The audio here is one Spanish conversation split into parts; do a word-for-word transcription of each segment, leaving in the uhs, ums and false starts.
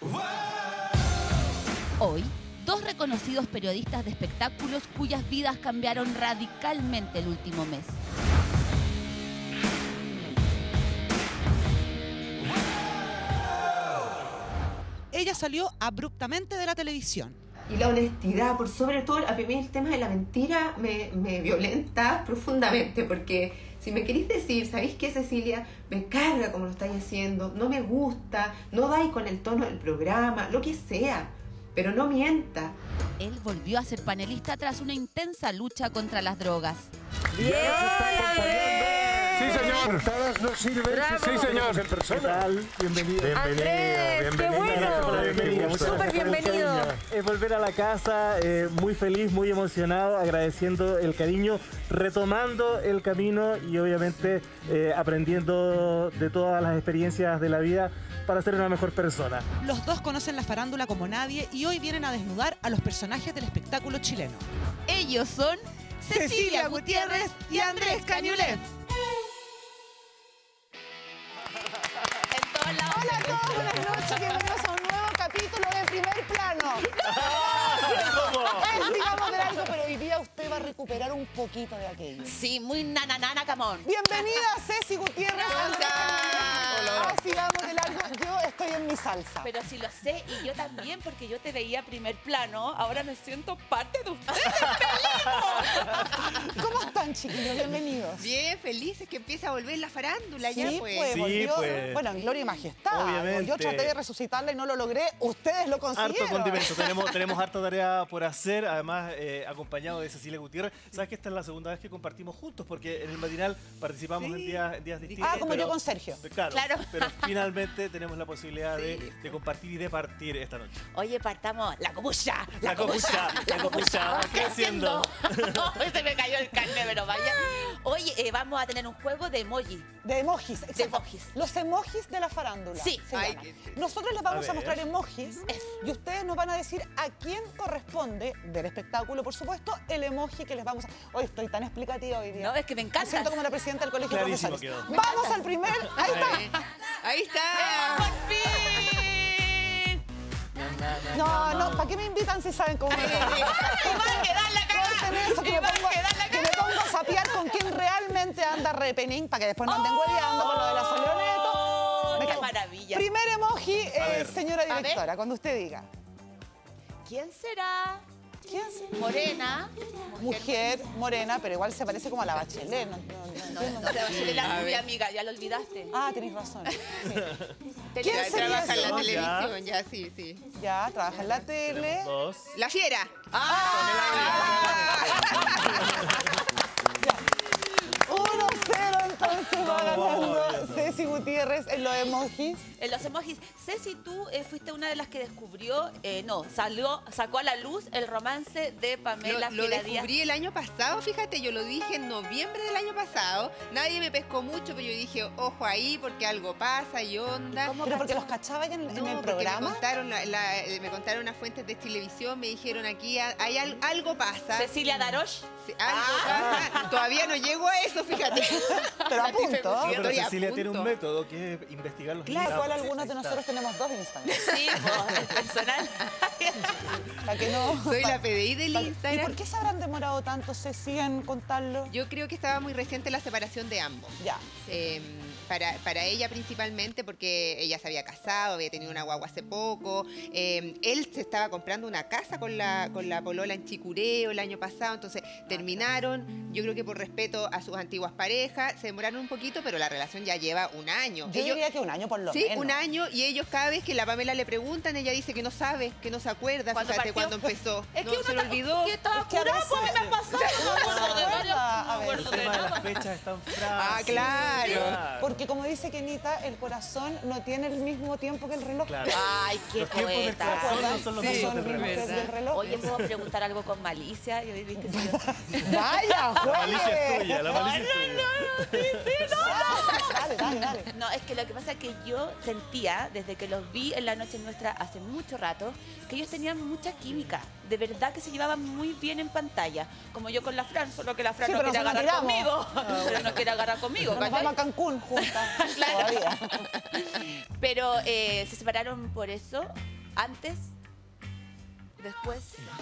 Hoy, dos reconocidos periodistas de espectáculos cuyas vidas cambiaron radicalmente el último mes. Ella salió abruptamente de la televisión. Y la honestidad, por sobre todo, a mí el tema de la mentira me, me violenta profundamente, porque si me queréis decir, ¿sabéis qué, Cecilia? Me carga como lo estáis haciendo, no me gusta, no dais con el tono del programa, lo que sea, pero no mienta. Él volvió a ser panelista tras una intensa lucha contra las drogas. ¡Bien! Sí, señor. Todos nos sirven. Sí, señor. En persona. ¿Qué tal? Bienvenido. Bienvenido, Andrés, bienvenido. qué bueno. Gracias por la bienvenida. Muchas Súper gracias por el bienvenido. cariño. Es volver a la casa, eh, muy feliz, muy emocionado, agradeciendo el cariño, retomando el camino y obviamente eh, aprendiendo de todas las experiencias de la vida para ser una mejor persona. Los dos conocen la farándula como nadie y hoy vienen a desnudar a los personajes del espectáculo chileno. Ellos son Cecilia Gutiérrez y Andrés Cañulet. Hola a todos, buenas noches, bienvenidos a un nuevo capítulo de Primer Plano. Es, digamos, de algo, pero hoy día usted va a recuperar un poquito de aquello. Sí, muy nananana, camón. Bienvenida Ceci Gutiérrez. Hola. Así vamos de largo, yo estoy en mi salsa. Pero si lo sé, y yo también, porque yo te veía Primer Plano, ahora me siento parte de ustedes. ¿Cómo están, chiquillos? Bienvenidos. Bien, felices que empieza a volver la farándula Sí, ya, pues, pues. Sí, volvió, pues. bueno, en gloria y majestad. Obviamente. Yo traté de resucitarla y no lo logré. Ustedes lo consiguieron. Harto condimento, tenemos, tenemos harta tarea por hacer, además eh, acompañado de Cecilia Gutiérrez. Sabes que esta es la segunda vez que compartimos juntos, porque en el matinal participamos Sí. en, días, en días distintos. Ah, como pero- yo con Sergio. Claro, Claro. pero finalmente tenemos la posibilidad de, Sí. de compartir y de partir esta noche. Oye, partamos la copucha, La copucha, la copucha va creciendo. Hoy se me cayó el carne, pero vaya. Oye, eh, vamos a tener un juego de emoji. De emojis, exacto. emojis. Los emojis de la farándula. Sí. se Ay, llaman. qué- Nosotros les vamos A a, mostrar ver. emojis y ustedes nos van a decir a quién corresponde del espectáculo, por supuesto, el emoji que les vamos a... Hoy estoy tan explicativa hoy día. No, es que me encanta. Me siento como la presidenta del colegio de Clarísimo profesores. quedó. Vamos al primer... Ahí está. Ahí está. ¡Por fin! No, no, ¿para qué me invitan si saben cómo me pongo? Iván, que da la cara. Corten eso, que me Iván, pongo, que da la que me pongo a sapear con quién realmente anda repening, para que después no anden hueveando con lo de la Soleoneto. Oh, Me ¡Qué cae. maravilla! Primer emoji, eh, ver. señora ver. directora, cuando usted diga. ¿Quién será? ¿Quién es? Morena. Mujer morena, pero igual se parece como a la Bachelet. No, no, no No, entiendo. no, te va a ser la A rubia, ver. amiga, ya lo olvidaste. Ah, tenés razón. Sí. Te- ¿Quién Ya sería trabaja en la eso? televisión, ya, sí, sí. Ya, trabaja en la tele. Dos. La fiera. uno cero, entonces va Vamos, ganando vamos. Ceci Gutiérrez en los emojis. En los emojis, Ceci, tú eh, fuiste una de las que descubrió, eh, no, salió, sacó a la luz el romance de Pamela Lo, lo Fiera Díaz. descubrí el año pasado, fíjate, yo lo dije en noviembre del año pasado. Nadie me pescó mucho, pero yo dije, ojo ahí, porque algo pasa y onda. ¿Cómo Pero porque cachó? los cachaba ya en, en No, el porque programa. Me contaron, la- la- eh, me contaron unas fuentes de televisión, me dijeron aquí a- hay al- algo pasa. Cecilia Darosh. Sí, algo pasa. Todavía no llego a eso, fíjate. Pero a Estoy punto. No, pero Estoy a Cecilia tiene un punto. método que es investigar los Claro, invitados. igual algunos de Ahí está. nosotros tenemos dos Instagram. Sí, pues, el personal. Para que no. Soy la P D I del pa- ¿Y Instagram. por qué se habrán demorado tanto, Ceci, en contarlo? Yo creo que estaba muy reciente la separación de ambos. Ya. Eh, para, para ella principalmente porque ella se había casado, había tenido una guagua hace poco. Eh, él se estaba comprando una casa con la, con la polola en Chicureo el año pasado, entonces terminaron. Yo creo que por respeto a sus antiguas parejas, se demoraron un poquito, pero la relación ya lleva un año. Yo Ellos- diría que un año por lo Sí, menos. un año, y ellos cada vez que la Pamela le preguntan, ella dice que no sabe, que no se acuerda, ¿Cuándo fíjate, partió? cuando empezó. Es no, que uno se lo está- olvidó. que estaba Es que a curado, veces- pues, me ha pasado. No me acuerdo de varios, A no me ver. acuerdo El de tema de nada. las fechas están frágiles. Ah, claro. Porque como dice Kenita, el corazón no tiene el mismo tiempo que el reloj. Claro. Ay, qué Los tiempos del poeta. corazón no son los No mismos son del los mismos reloj. que el reloj. Oye, ¿puedo preguntar algo con malicia? Yo, ¿viste? Si yo- ¡Vaya, La juegue! malicia es tuya, la malicia es tuya. Dale, dale, dale. No, es que lo que pasa es que yo sentía, desde que los vi en La Noche Nuestra hace mucho rato, que ellos tenían mucha química. De verdad que se llevaban muy bien en pantalla. Como yo con la Fran, solo que la Fran Sí, no pero quiere nosotros agarrar tiramos. conmigo. Pero no quiere agarrar conmigo, Nos vamos ¿cachai? a Cancún juntas. Claro. Todavía. Pero eh, se separaron por eso. ¿Antes? ¿Después?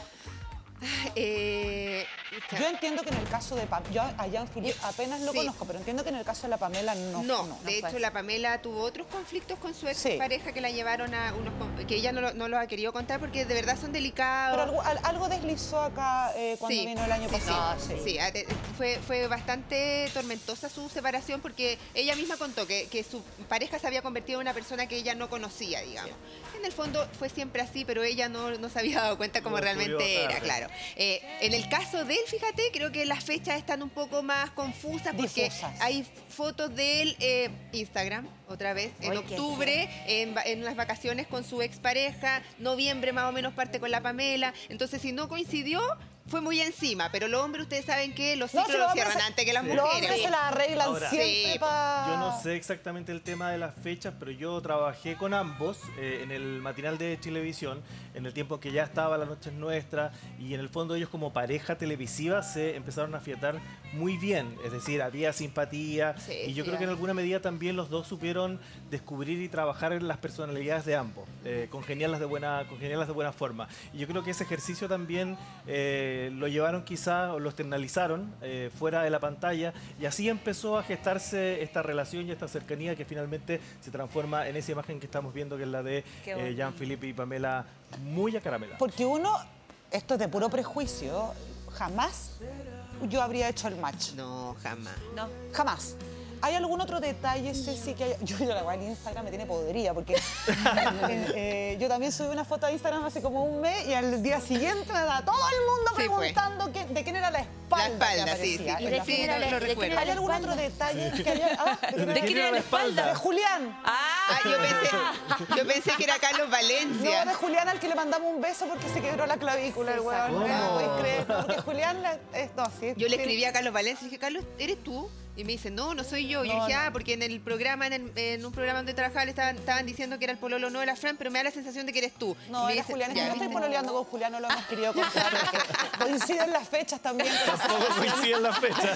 Eh, Yo entiendo que en el caso de Pam, yo a Jean-Philippe apenas lo Sí. conozco, pero entiendo que en el caso de la Pamela no. No, no. de fue. hecho la Pamela tuvo otros conflictos con su ex Sí. pareja que la llevaron a unos con- que ella no, lo- no los ha querido contar porque de verdad son delicados. Pero algo, al- algo deslizó acá eh, cuando Sí, vino el año sí, pasado. sí, sí, a- de- fue, fue bastante tormentosa su separación porque ella misma contó que, que su pareja se había convertido en una persona que ella no conocía, digamos. En el fondo fue siempre así, pero ella no, no se había dado cuenta cómo Lo realmente descubrió era, tarde. claro. Eh, en el caso de él, fíjate, creo que las fechas están un poco más confusas porque Difusas. hay fotos de él, eh, Instagram, otra vez, en Ay, qué octubre, en, va- en las vacaciones con su expareja, noviembre más o menos parte con la Pamela. Entonces, si no coincidió, fue muy encima. Pero los hombres, ustedes saben que los No, ciclos si los los hombres cierran se- antes que las Sí. Los mujeres. hombres se la arreglan Ahora, siempre sí, para... Yo no sé exactamente el tema de las fechas, pero yo trabajé con ambos eh, en el matinal de Chilevisión, en el tiempo que ya estaba La Noche es Nuestra, y en el fondo ellos como pareja televisiva se empezaron a afiatar muy bien, es decir, había simpatía, Sí, y yo sí, creo que en ah. alguna medida también los dos supieron descubrir y trabajar en las personalidades de ambos, eh, congeniarlas de buena, congeniarlas de buena forma. Y yo creo que ese ejercicio también eh, lo llevaron quizá, o lo externalizaron eh, fuera de la pantalla, y así empezó a gestarse esta relación y esta cercanía que finalmente se transforma en esa imagen que estamos viendo, que es la de Qué eh, bonito. Jean-Philippe y Pamela, muy acaramelados. Porque uno, esto es de puro prejuicio, jamás yo habría hecho el match. No, jamás. No. Jamás. ¿Hay algún otro detalle, Ceci, que haya... Yo, yo la voy al Instagram, me tiene podrida, porque eh, eh, yo también subí una foto a Instagram hace como un mes y al día siguiente me da todo el mundo Sí, fue. preguntando qué- de quién era la espalda. La espalda, que sí, sí. aparecía ¿Y en de la quién foto. era la- lo de quién recuerdo. era ¿Hay la algún otro espalda? detalle que haya... ah, ¿de quién ¿De era? quién era la espalda? De Julián. ¡Ah! Ah, yo pensé, yo pensé que era Carlos No, Valencia. de Julián al que le mandamos un beso porque se quebró la clavícula, el Sí, huevón. ¿cómo? No, podéis creer. No, porque Julián la- es, no, sí, Yo le sí. escribí a Carlos Valencia y dije, Carlos, ¿eres tú? Y me dice, no, no soy yo. Yo No, dije, no. ah, porque en el programa, en, el- en un programa donde trabajaba, le estaban, estaban diciendo que era el pololo, no era Fran, pero me da la sensación de que eres tú. No, Y me era dice, Julián. Es que "Ya, yo estoy ¿viste?". pololeando con Julián, no lo hemos querido contar. porque Coinciden las fechas también. con esa Tampoco coinciden las fechas.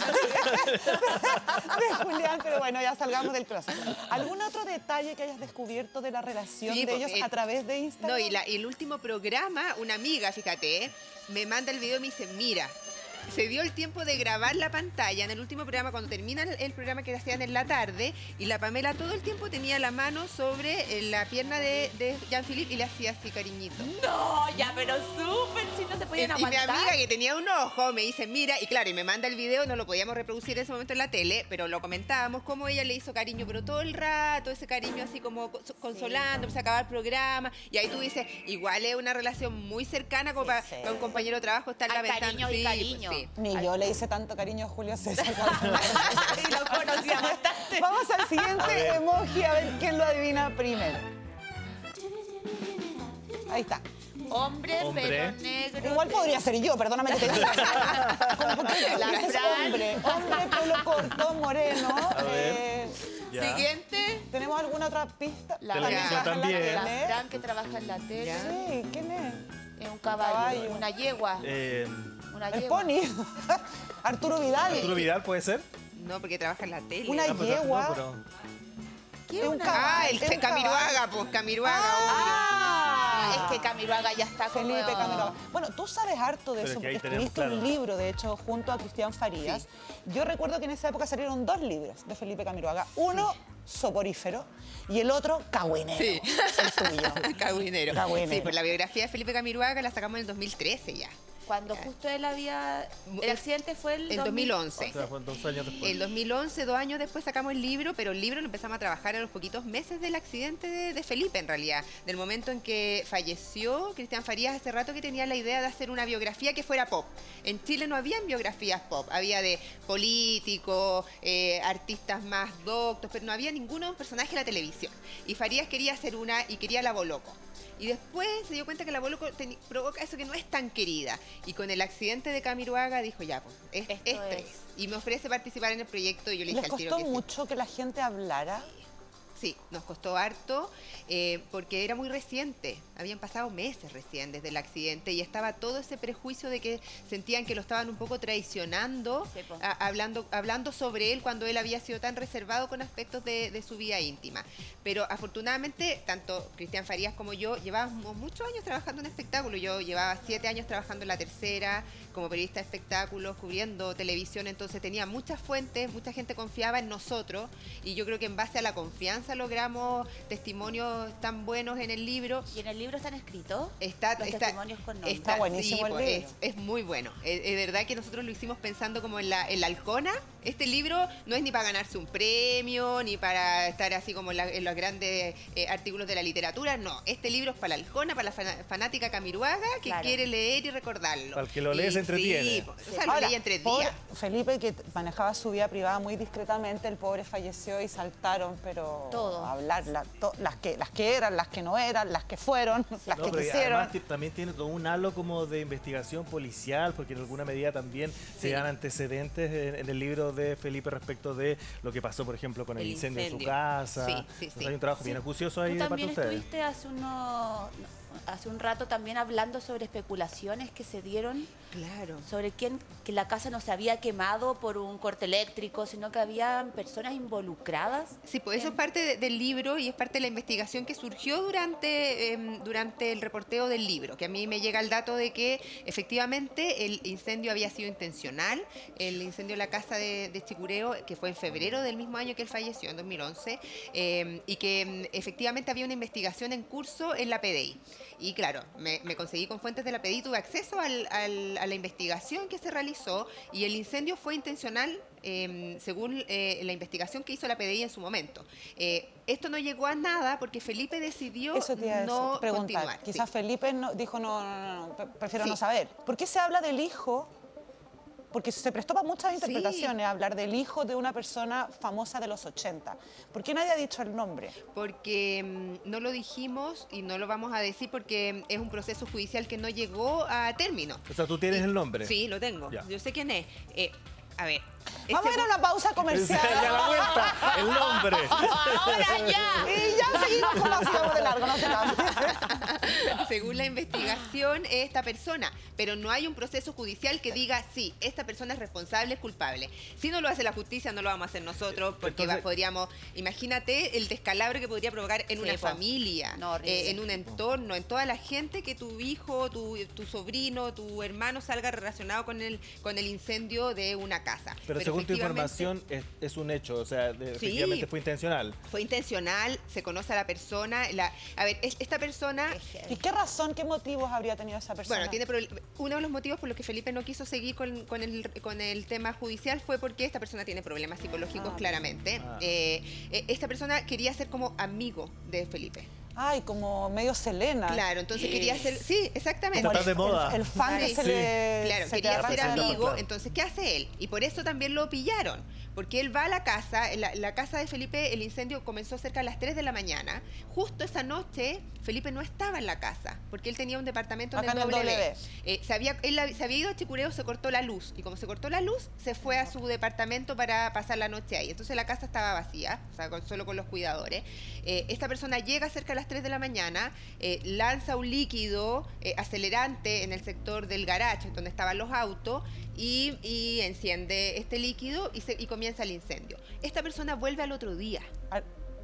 de Julián, pero bueno, ya salgamos del closet. ¿Algún otro detalle que hayas descubierto de la relación Sí, de porque ellos el- a través de Instagram? No, y, la- y el último programa, una amiga, fíjate, me manda el video y me dice, mira, se dio el tiempo de grabar la pantalla en el último programa, cuando termina el, el programa que hacían en la tarde, y la Pamela todo el tiempo tenía la mano sobre eh, la pierna de, de Jean-Philippe y le hacía así cariñito. No, ya, pero súper, si no se Y, podían y mi aguantar. amiga que tenía un ojo me dice, mira, y claro, y me manda el video, no lo podíamos reproducir en ese momento en la tele, pero lo comentábamos, cómo ella le hizo cariño, pero todo el rato, ese cariño así como co- consolando, se acaba el programa, y ahí tú dices, igual es una relación muy cercana como Sí, para, sí. para un compañero de trabajo estar Hay lamentando. cariño y Sí, cariño. pues, sí. Ni yo le hice tanto cariño a Julio César. Y lo conocía bastante. Vamos al siguiente emoji a ver quién lo adivina primero. Ahí está. Hombre, Hombre. pelo negro. Igual podría ser yo, perdóname que te diga. Como porque La dices Fran. hombre, hombre, pelo corto, moreno. A ver. eh, Ya. Siguiente. ¿Tenemos alguna otra pista? La Televisión Fran. también. La tele. Fran que trabaja en la tele. Ya. Sí, ¿quién es? Es un caballo, Caballo. una yegua. Eh, Una El yegua. Pony. Arturo Vidal. ¿Arturo Vidal puede ser? No, porque trabaja en la tele. Una Ah, pero- yegua. no, pero- ¿Qué Es un una? caballo. Ah, el Es un Camiruaga, pues, Camiruaga. Ah, es que Camiroaga ya está como... Felipe Camiroaga. Bueno, tú sabes harto de Pero eso, es que ahí porque tenemos, escribiste un claro. libro, de hecho, junto a Cristian Farías. Yo recuerdo que en esa época salieron dos libros de Felipe Camiroaga. Uno, Soporífero, y el otro, Cagüinero. Sí. El tuyo. Cagüinero. Cagüinero. Sí, pues la biografía de Felipe Camiruaga la sacamos en el dos mil trece ya. Cuando justo él había... El accidente fue el... En dos mil once. O sea, fue dos años después. El dos mil once, dos años después sacamos el libro, pero el libro lo empezamos a trabajar a los poquitos meses del accidente de, de Felipe, en realidad. Del momento en que falleció Cristian Farías, hace rato que tenía la idea de hacer una biografía que fuera pop. En Chile no habían biografías pop, había de políticos, eh, artistas más doctos, pero no había ninguno personaje en la televisión. Y Farías quería hacer una y quería la Boloco. Y después se dio cuenta que la Boloco teni- provoca eso que no es tan querida. Y con el accidente de Camiroaga dijo, ya, pues, es, Esto esto es. es. Y me ofrece participar en el proyecto y yo le dije ¿Les al tiro costó que sí. mucho que la gente hablara? sí, nos costó harto eh, porque era muy reciente, habían pasado meses recién desde el accidente y estaba todo ese prejuicio de que sentían que lo estaban un poco traicionando, Sí, po. a- hablando, hablando sobre él cuando él había sido tan reservado con aspectos de, de su vida íntima. Pero afortunadamente, tanto Cristian Farías como yo llevábamos muchos años trabajando en espectáculo. Yo llevaba siete años trabajando en La Tercera como periodista de espectáculos, cubriendo televisión, entonces tenía muchas fuentes, mucha gente confiaba en nosotros y yo creo que en base a la confianza logramos testimonios tan buenos en el libro. ¿Y en el libro están escritos? Está, Los está, testimonios con nombre. Está buenísimo sí, el pues, libro. Es, es muy bueno. Es, es verdad que nosotros lo hicimos pensando como en la, en la halcona. Este libro no es ni para ganarse un premio, ni para estar así como en, la- en los grandes eh, artículos de la literatura. No, este libro es para la halcona, para la fana- fanática Camiruaga que Claro. quiere leer y recordarlo. Para el que lo lee, Y se entretiene. Sí, pues, o sea, lo Ahora, leí en tres pobre días. Felipe, que manejaba su vida privada muy discretamente, el pobre falleció y saltaron, pero Todo. a hablar, la- to- las, que, las que eran, las que no eran, las que fueron, las No, que pero quisieron. además ti- también tiene todo un halo como de investigación policial, porque en alguna medida también se Sí. dan antecedentes en, en el libro de Felipe respecto de lo que pasó, por ejemplo, con el, El incendio, en su incendio. casa. Sí, sí, Entonces sí. hay un trabajo bien Sí. acucioso ahí Tú de parte de también ustedes. estuviste hace, uno, hace un rato también hablando sobre especulaciones que se dieron Claro. sobre quién, que la casa no se había quemado por un corte eléctrico, sino que había personas involucradas. Sí, pues eso es parte de- del libro y es parte de la investigación que surgió durante, em, durante el reporteo del libro, que a mí me llega el dato de que efectivamente el incendio había sido intencional, el incendio en la casa de, de Chicureo, que fue en febrero del mismo año que él falleció, en dos mil once, em, y que em, efectivamente había una investigación en curso en la P D I. Y claro, me, me conseguí con fuentes de la P D I, tuve acceso al- al- a la investigación que se realizó y el incendio fue intencional eh, según eh, la investigación que hizo la P D I en su momento. Eh, esto no llegó a nada porque Felipe decidió Eso te iba a decir, no preguntar. continuar. Quizás Sí. Felipe no, dijo, no, no, no, no, pre- prefiero Sí. no saber. ¿Por qué se habla del hijo? Porque se prestó para muchas interpretaciones hablar del hijo de una persona famosa de los ochenta. ¿Por qué nadie ha dicho el nombre? Porque mm, no lo dijimos y no lo vamos a decir porque mm, es un proceso judicial que no llegó a término. O sea, tú tienes Y- el nombre. Sí, lo tengo. Ya. Yo sé quién es. Eh, a ver. Vamos a este ir a una pausa comercial. Ya la vuelta, el nombre. ¡Ahora ya! Y ya seguimos con la sigamos de largo, no se cambie. Según la investigación, es esta persona, pero no hay un proceso judicial que diga, sí, esta persona es responsable, es culpable. Si no lo hace la justicia, no lo vamos a hacer nosotros, porque Entonces- va- podríamos, imagínate el descalabro que podría provocar en Sí, una po. familia, No, horrible. eh, en un entorno, en toda la gente que tu hijo, tu, tu sobrino, tu hermano salga relacionado con el, con el incendio de una casa. Pero, según tu efectivamente, información, es, es un hecho, o sea, de- Sí. efectivamente fue intencional. Fue intencional, se conoce a la persona. La, a ver, es- esta persona... ¿Y qué razón, qué motivos habría tenido esa persona? Bueno, tiene proble- uno de los motivos por los que Felipe no quiso seguir con, con el, con el tema judicial fue porque esta persona tiene problemas psicológicos, Ah. claramente. Ah. Eh, eh, esta persona quería ser como amigo de Felipe. Ay, como medio Selena. Claro, entonces quería ser... Sí, exactamente. Está de moda. El, el fan que Sí. se Sí. le Claro, se quería te ser arranca. Claro. amigo, Claro. entonces, ¿qué hace él? Y por eso también lo pillaron, porque él va a la casa, en la, la casa de Felipe, el incendio comenzó cerca de las tres de la mañana. Justo esa noche, Felipe no estaba en la casa, porque él tenía un departamento Acá en el en el W. W. Eh, se, había, él hab- se había ido a Chicureo, se cortó la luz, y como se cortó la luz, se fue a su departamento para pasar la noche ahí. Entonces la casa estaba vacía, o sea, con- solo con los cuidadores. Eh, esta persona llega cerca de las tres de la mañana, eh, lanza un líquido eh, acelerante en el sector del garage, donde estaban los autos, y, y enciende este líquido y, se- y comienza el incendio. Esta persona vuelve al otro día. Al,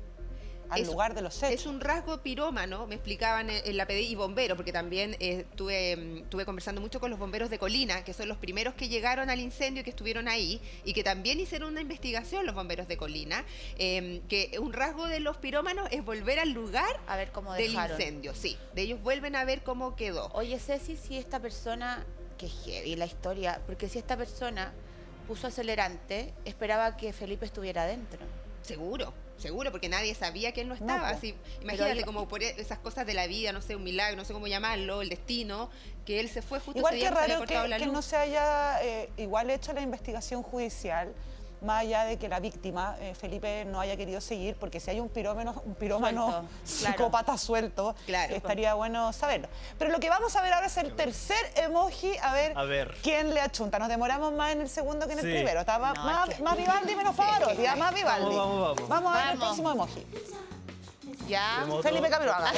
al Es- lugar de los hechos. Es un rasgo pirómano, me explicaban en, en la P D I, y bombero, porque también eh, tuve, mm, estuve conversando mucho con los bomberos de Colina, que son los primeros que llegaron al incendio, que estuvieron ahí, y que también hicieron una investigación los bomberos de Colina, eh, que un rasgo de los pirómanos es volver al lugar A ver cómo del dejaron. incendio, sí, de ellos vuelven a ver cómo quedó. Oye, Ceci, si esta persona, que heavy la historia, porque si esta persona puso acelerante, esperaba que Felipe estuviera adentro. Seguro, seguro, porque nadie sabía que él no estaba. pues. Así, imagínate él- como por esas cosas de la vida, no sé, un milagro, no sé cómo llamarlo, el destino, que él se fue justo Igual ese que día que se había raro que, cortado la que luz. no se haya eh, igual hecho la investigación judicial más allá de que la víctima, eh, Felipe, no haya querido seguir, porque si hay un pirómano, un pirómano Suelto, psicópata suelto, Claro. estaría bueno saberlo. Pero lo que vamos a ver ahora es el tercer emoji, a ver, A ver. quién le achunta. Nos demoramos más en el segundo que en el Sí. primero. Está más, No, más, es que- más Vivaldi, menos Pavarotti, ya, más Vivaldi. Vamos, vamos, vamos. a ver el Vamos. próximo emoji. Ya. Emoji. Felipe Camiroaga.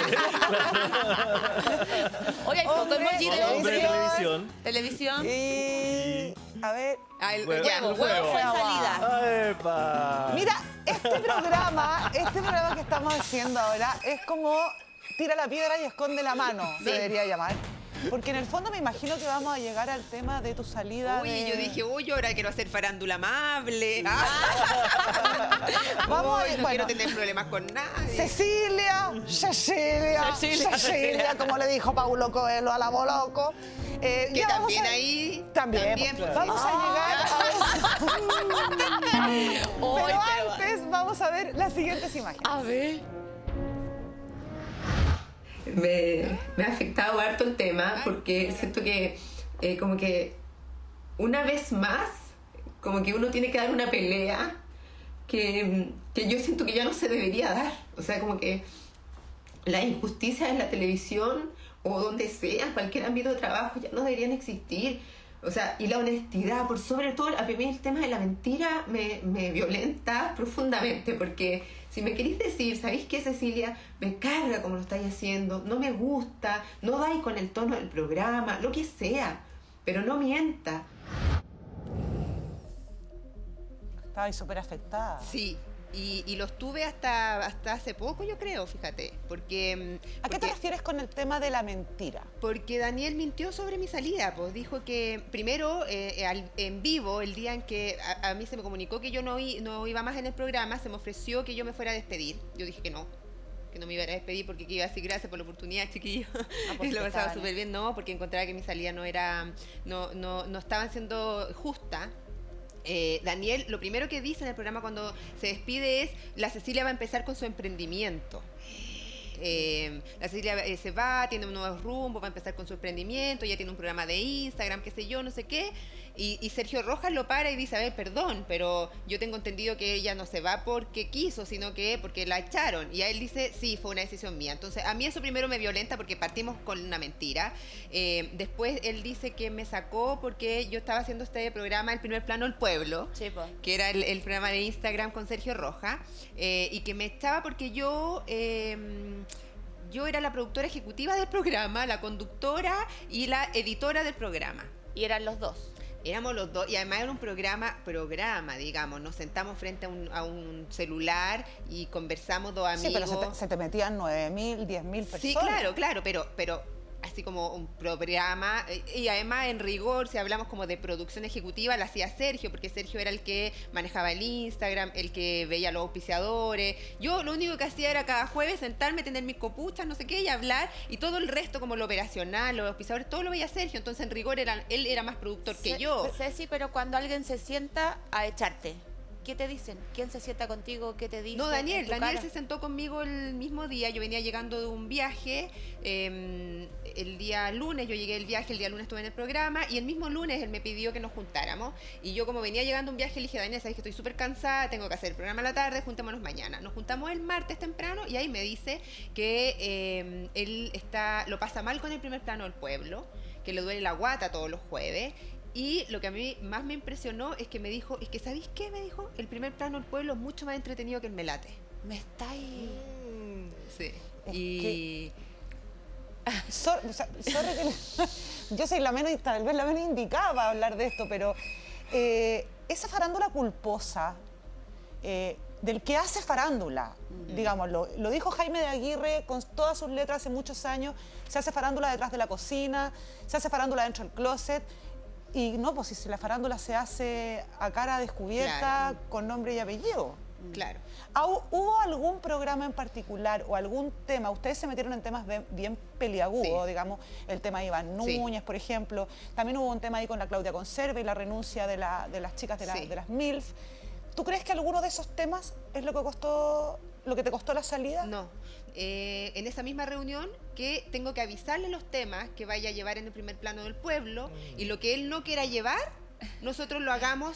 Oye, hay poco Hombre, emoji de Hombre de televisión. televisión. Y... A ver... Ah, el, Huevo. ya, Huevo, el huevo huevo. fue en salida. ¡Epa! Mira, este programa, este programa que estamos haciendo ahora es como tira la piedra y esconde la mano, se debería llamar. Porque en el fondo me imagino que vamos a llegar al tema de tu salida Uy, de... yo dije, uy, ahora quiero hacer farándula amable. Ah. Vamos a Uy, ir, no bueno. quiero tener problemas con nadie. Cecilia, Cecilia, Cecilia, Cecilia, como le dijo Paulo Coelho a la Boloco. Eh, Que ya vamos también a- ahí... También, pues, vamos sí. a llegar a... Oye, Pero pero- antes vamos a ver las siguientes imágenes. A ver. Me, me ha afectado harto el tema porque siento que eh, como que una vez más como que uno tiene que dar una pelea que, que yo siento que ya no se debería dar. O sea, como que la injusticia en la televisión o donde sea, en cualquier ámbito de trabajo, ya no deberían existir. O sea, y la honestidad, por sobre todo, a mí el tema de la mentira me, me violenta profundamente, porque si me queréis decir, ¿sabéis qué, Cecilia? Me carga como lo estáis haciendo, no me gusta, no dais con el tono del programa, lo que sea, pero no mienta. Estaba ahí súper afectada. Sí, y, y los tuve hasta, hasta hace poco, yo creo, fíjate. Porque, ¿A qué te porque, refieres con el tema de la mentira? porque Daniel mintió sobre mi salida. Pues dijo que primero, eh, al- en vivo, el día en que a, a mí se me comunicó que yo no, i- no iba más en el programa, se me ofreció que yo me fuera a despedir. Yo dije que no. Que no me iba a despedir porque que iba a decir gracias por la oportunidad, chiquillo. pues Y lo que pasaba estaban- súper bien, no, porque encontraba que mi salida no era, no, no, no estaban siendo justa. Eh, Daniel, lo primero que dice en el programa cuando se despide es, la Cecilia va a empezar con su emprendimiento. Eh, la Cecilia eh, se va, tiene un nuevo rumbo, va a empezar con su emprendimiento, ya tiene un programa de Instagram, qué sé yo, no sé qué. Y, y Sergio Rojas lo para y dice, a ver, perdón, pero yo tengo entendido que ella no se va porque quiso, sino que porque la echaron. Y a él dice, sí, fue una decisión mía. Entonces, a mí eso primero me violenta porque partimos con una mentira. Eh, después él dice que me sacó porque yo estaba haciendo este programa, El Primer Plano del Pueblo, Sí, pues. que era el, el programa de Instagram con Sergio Rojas, eh, y que me echaba porque yo... eh, yo era la productora ejecutiva del programa, la conductora y la editora del programa. Y eran los dos. Éramos los dos, y además era un programa, programa, digamos, nos sentamos frente a un, a un celular y conversamos dos amigos. Sí, pero se te, se te metían nueve mil, diez mil personas. Sí, claro, claro, pero, pero así como un programa, eh, y además en rigor, si hablamos como de producción ejecutiva, la hacía Sergio, porque Sergio era el que manejaba el Instagram, el que veía los auspiciadores. Yo lo único que hacía era cada jueves sentarme, tener mis copuchas, no sé qué, y hablar, y todo el resto, como lo operacional, los auspiciadores, todo lo veía Sergio. Entonces en rigor era, él era más productor que Ce- yo. Ceci, pero cuando alguien se sienta a echarte, ¿qué te dicen? ¿Quién se sienta contigo? ¿Qué te dice? No, Daniel, en tu Daniel cara? se sentó conmigo el mismo día, yo venía llegando de un viaje, eh, el día lunes, yo llegué del viaje, el día lunes estuve en el programa, y el mismo lunes él me pidió que nos juntáramos, y yo como venía llegando de un viaje, le dije, Daniel, sabes que estoy súper cansada, tengo que hacer el programa a la tarde, juntémonos mañana. Nos juntamos el martes temprano, y ahí me dice que eh, él está, lo pasa mal con El Primer Plano del Pueblo, que le duele la guata todos los jueves. Y lo que a mí más me impresionó es que me dijo, es que ¿sabéis qué? Me dijo, El Primer Plano del Pueblo es mucho más entretenido que el Melate. Me estáis... Sí. Es Y Sor- o sea, sorry que- yo soy la menos, tal vez la menos indicada para hablar de esto, pero eh, esa farándula culposa, eh, del que hace farándula, digámoslo, lo dijo Jaime de Aguirre con todas sus letras hace muchos años, se hace farándula detrás de la cocina, se hace farándula dentro del closet, y no, pues si la farándula se hace a cara descubierta, Claro. con nombre y apellido. claro. ¿Hu- ¿Hubo algún programa en particular o algún tema? Ustedes se metieron en temas bien, bien peliagudos, Sí. digamos, el tema de Iván Sí. Núñez, por ejemplo. También hubo un tema ahí con la Claudia Conserve y la renuncia de, la- de las chicas de, la- Sí. de las MILF. ¿Tú crees que alguno de esos temas es lo que costó, lo que te costó la salida? No. Eh, en esa misma reunión que tengo que avisarle los temas que vaya a llevar en El Primer Plano del Pueblo, y lo que él no quiera llevar, nosotros lo hagamos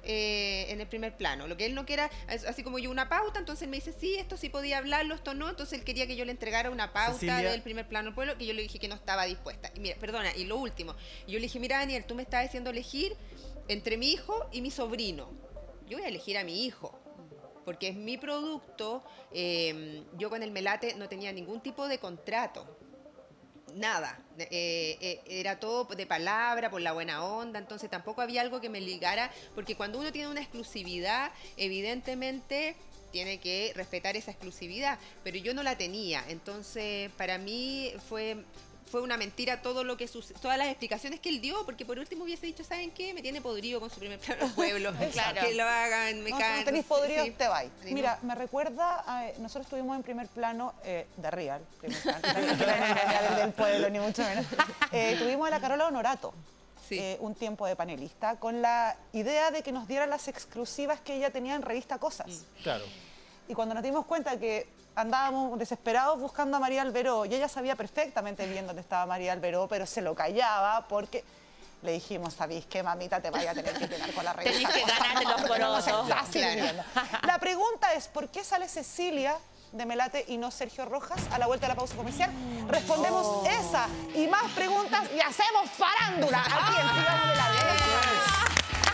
eh, en el primer plano. Lo que él no quiera, así como yo una pauta, entonces él me dice, sí, esto sí podía hablarlo, esto no. Entonces él quería que yo le entregara una pauta Cecilia. del primer plano al pueblo, que yo le dije que no estaba dispuesta. Y mira, perdona, y lo último, yo le dije, mira, Daniel, tú me estás haciendo elegir entre mi hijo y mi sobrino. Yo voy a elegir a mi hijo, porque es mi producto. Eh, yo con el Melate no tenía ningún tipo de contrato. Nada, eh, eh, era todo de palabra, por la buena onda, entonces tampoco había algo que me ligara, porque cuando uno tiene una exclusividad, evidentemente tiene que respetar esa exclusividad, pero yo no la tenía, entonces para mí fue... Fue una mentira todo lo que sucedió, todas las explicaciones que él dio, porque por último hubiese dicho, ¿saben qué? Me tiene podrido con su primer plano al pueblo. Claro. Que lo hagan, me No, caen. no tenéis podrido, sí. te vais. Sí, Mira, me recuerda, a, nosotros estuvimos en primer plano eh, de Real, primer plano, no era el del pueblo, ni mucho menos. Eh, tuvimos a la Carola Honorato. Sí. Eh, un tiempo de panelista, con la idea de que nos diera las exclusivas que ella tenía en revista Cosas. Claro. Y cuando nos dimos cuenta que andábamos desesperados buscando a María Alberó, y ella sabía perfectamente bien dónde estaba María Alberó, pero se lo callaba porque le dijimos, ¿sabéis qué, mamita? Te vaya a tener que quedar con la revista. Tenés que ganarte los corotos. Claro. La pregunta es, ¿por qué sale Cecilia de Melate y no Sergio Rojas a la vuelta de la pausa comercial? Respondemos Oh. esa y más preguntas y hacemos farándula aquí en Sigamos de la Vida.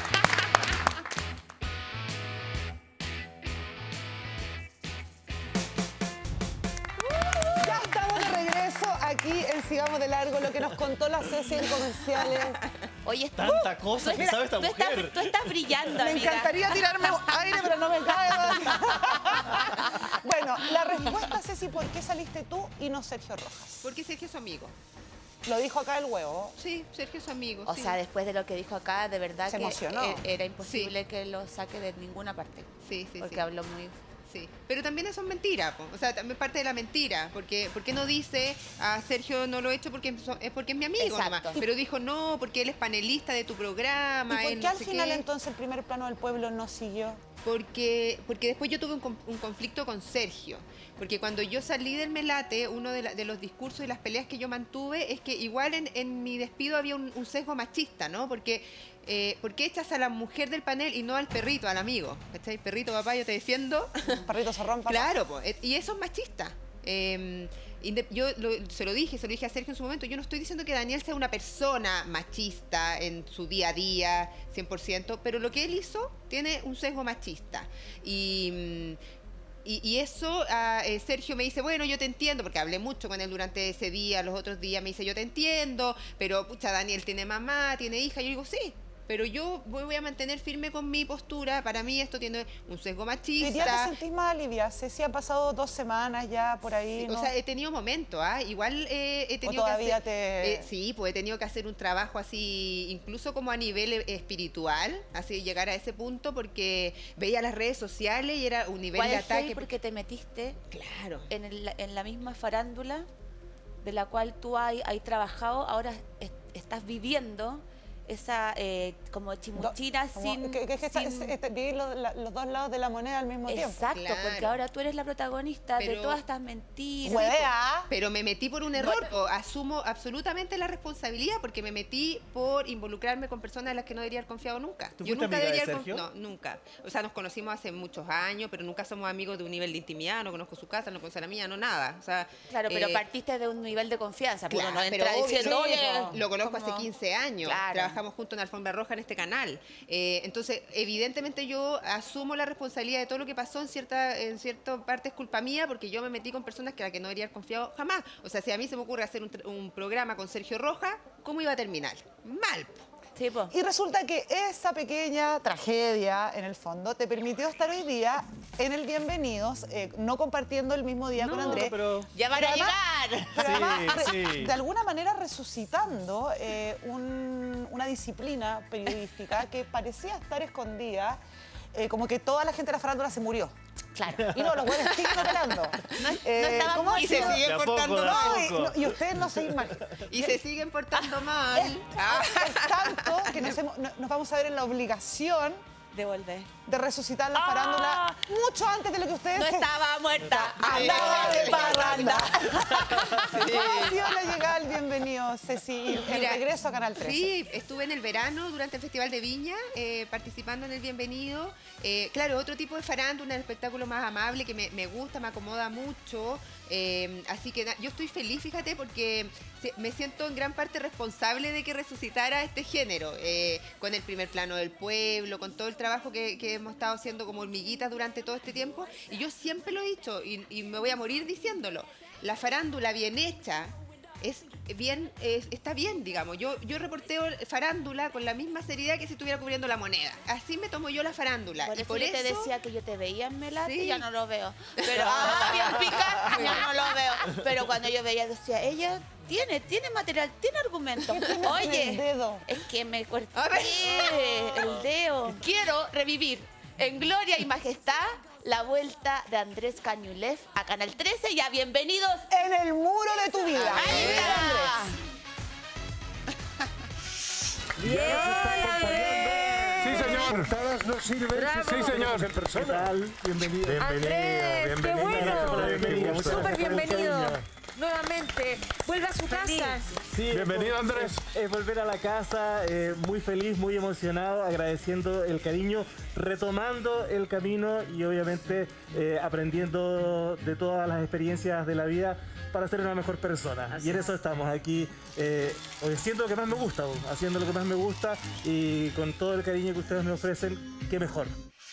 Ya estamos de regreso aquí en Sigamos de Largo, lo que nos contó la Ceci en comerciales. Oye, Tanta cosa que sabe esta tú estás, mujer. tú estás brillando, Me amiga. encantaría tirarme aire, pero no me cae. Bueno, la respuesta, Ceci, ¿por qué saliste tú y no Sergio Rojas? Porque Sergio es su amigo. Lo dijo acá el huevo. Sí, Sergio es su amigo. O sí. sea, después de lo que dijo acá, de verdad Se que emocionó. e- era imposible que lo saque de ninguna parte. Sí, sí, Porque sí. habló muy... Sí, pero también eso es mentira, po. O sea, también parte de la mentira, porque ¿por qué no dice a Sergio no lo he hecho porque so- es porque es mi amigo Exacto. nomás? Pero dijo no, porque él es panelista de tu programa. ¿Y por él qué no al sé final qué. entonces el primer plano del pueblo no siguió? Porque, porque después yo tuve un, con- un conflicto con Sergio. Porque cuando yo salí del Melate, uno de, la- de los discursos y las peleas que yo mantuve es que igual en, en mi despido había un, un sesgo machista, ¿no? Porque, eh, ¿por qué echas a la mujer del panel y no al perrito, al amigo? ¿Cachai? Perrito, papá, yo te defiendo. Perrito zorrón, papá. Claro, po, eh, y eso es machista. Eh, inde- yo lo- se lo dije, se lo dije a Sergio en su momento, yo no estoy diciendo que Daniel sea una persona machista en su día a día, cien por ciento, pero lo que él hizo tiene un sesgo machista. Y... mm, Y, y eso, ah, eh, Sergio me dice, bueno, yo te entiendo, porque hablé mucho con él durante ese día, los otros días me dice, yo te entiendo, pero pucha, Daniel tiene mamá, tiene hija. Yo digo, sí, pero yo voy voy a mantener firme con mi postura. Para mí esto tiene un sesgo ¿Y ya te machista. sentís más aliviada? Ceci, han pasado dos semanas ya por ahí, ¿no? O sea, he tenido momentos, ¿ah? Igual eh, he ¿O tenido todavía que hacer... te...? eh, sí, pues he tenido que hacer un trabajo así, incluso como a nivel eh, espiritual, así llegar a ese punto, porque veía las redes sociales y era un nivel ¿Cuál de es heavy? ataque. Porque te metiste Claro. en, el- en la misma farándula de la cual tú has, has trabajado, ahora est- estás viviendo esa eh, como chimuchina Como- sin... que, que, que está- sin- es- este, vivir los, la- los dos lados de la moneda al mismo tiempo. Exacto, Claro. porque ahora tú eres la protagonista de Pero- todas estas mentiras. ¡Huevea! Pero me metí por un error, po. Asumo absolutamente la responsabilidad porque me metí por involucrarme con personas en las que no debería haber confiado nunca. ¿Tú Yo fuiste nunca amiga de debería haber Sergio? conf- No, nunca. O sea, nos conocimos hace muchos años, pero nunca somos amigos de un nivel de intimidad, no conozco su casa, no conozco la mía, no nada. O sea, Claro, pero eh, partiste de un nivel de confianza, pero Claro, no pero entra obvio, diciendo, sí, oye, lo conozco como- hace quince años, Claro. trabajamos juntos en Alfombra Roja en este canal. Eh, entonces, evidentemente yo asumo la responsabilidad de todo lo que pasó, en cierta en cierta parte es culpa mía, porque yo me metí con personas que a las que no debería haber confiado jamás. O sea, si a mí se me ocurre hacer un, tr- un programa con Sergio Roja, ¿cómo iba a terminar? Mal. po. Sí, po. Y resulta que esa pequeña tragedia, en el fondo, te permitió estar hoy día en el Bienvenidos, eh, no compartiendo el mismo día con No, Andrés. pero... Ya van Pero a además- llegar. Pero Sí, además, re- sí. de alguna manera resucitando eh, un- una disciplina periodística que parecía estar escondida, eh, como que toda la gente de la farándula se murió. Claro. Y no, los buenos siguen operando. No, no estaban ¿cómo ha Y se sido? siguen De a poco, portando de a mal. No, y, poco. no, y ustedes no se mal. Y se siguen portando Es, mal. Ah. es tanto que nos, hemos- no- nos vamos a ver en la obligación Devolver. de resucitar la Ah. farándula mucho antes de lo que ustedes No se- estaba muerta, Sí. andaba de parranda. ¿Cómo ha sido la llegada al Bienvenido, cómo, Ceci, el Mira, regreso a Canal trece? Sí, estuve en el verano durante el Festival de Viña, eh, participando en el Bienvenido. Eh, claro, otro tipo de farándula, un espectáculo más amable que me, me gusta, me acomoda mucho. Eh, así que na- yo estoy feliz, fíjate, porque se- me siento en gran parte responsable de que resucitara este género, eh, con el primer plano del pueblo, con todo el trabajo que, que hemos estado haciendo como hormiguitas durante todo este tiempo. Y yo siempre lo he dicho, y, y me voy a morir diciéndolo, la farándula bien hecha es bien, es- está bien, digamos. Yo, yo reporteo farándula con la misma seriedad que si estuviera cubriendo La Moneda. Así me tomo yo la farándula. Por y eso por yo eso te decía que yo te veía en Melate Sí. y ya no lo veo. Pero ah, bien picante, ya no lo veo. Pero cuando yo veía decía, ella tiene, tiene material, tiene argumento. ¿Qué tienes en el Oye, dedo? es que me corté A ver. el dedo. Quiero revivir en gloria y majestad la vuelta de Andrés Cañulef a Canal trece. Ya, bienvenidos. En el muro de tu vida. Ahí está. Sí, señor. Portadas no sirven. Bravo. Sí, señor. En ¿Qué persona. tal? Bienvenido. Bienvenido, Andrés, bienvenido. qué bueno. Gracias por la bienvenida. Qué gusto. Muchas Súper gracias por el bienvenido. cariño. Nuevamente, vuelve a su casa. Sí, Bienvenido, es- Andrés. Es, es volver a la casa, eh, muy feliz, muy emocionado, agradeciendo el cariño, retomando el camino y obviamente eh, aprendiendo de todas las experiencias de la vida para ser una mejor persona. Y en eso estamos aquí, eh, haciendo lo que más me gusta, bo, haciendo lo que más me gusta y con todo el cariño que ustedes me ofrecen, qué mejor.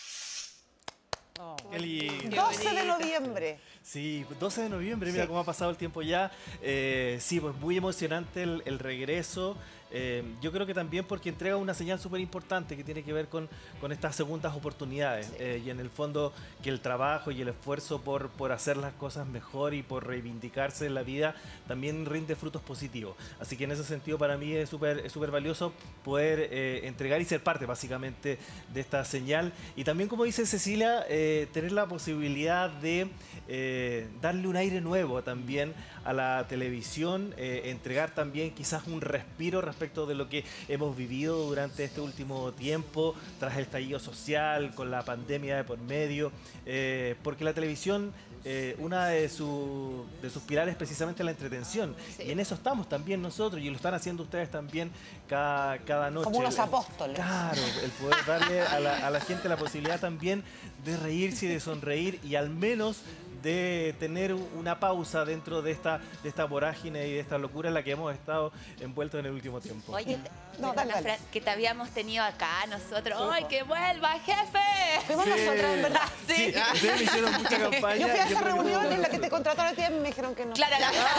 Qué lindo. doce de noviembre. Sí, doce de noviembre, mira cómo ha pasado el tiempo ya. Eh, sí, pues muy emocionante el, el regreso. Eh, yo creo que también porque entrega una señal súper importante que tiene que ver con, con estas segundas oportunidades. Eh, y en el fondo que el trabajo y el esfuerzo por, por hacer las cosas mejor y por reivindicarse en la vida también rinde frutos positivos. Así que en ese sentido para mí es súper es súper valioso poder eh, entregar y ser parte básicamente de esta señal. Y también, como dice Cecilia, eh, tener la posibilidad de eh, darle un aire nuevo también a la televisión, eh, entregar también quizás un respiro respecto de lo que hemos vivido durante este último tiempo, tras el estallido social, con la pandemia de por medio, eh, porque la televisión, eh, una de, su, de sus pilares es precisamente la entretención, Sí. y en eso estamos también nosotros, y lo están haciendo ustedes también cada, cada noche. Como unos El- apóstoles. Claro, el poder darle a la, a la gente la posibilidad también de reírse y de sonreír, y al menos de tener una pausa dentro de esta, de esta vorágine y de esta locura en la que hemos estado envueltos en el último tiempo. Oye, No, perdona, dale, dale. Fran, que te habíamos tenido acá nosotros. ¡Ay, que vuelva, jefe! Fuimos Sí. nosotras, en verdad. Sí. Sí, ustedes me hicieron mucha campaña. Yo fui a esa creo que reunión fue- en la que te contrataron a ti y me dijeron que no. Claro,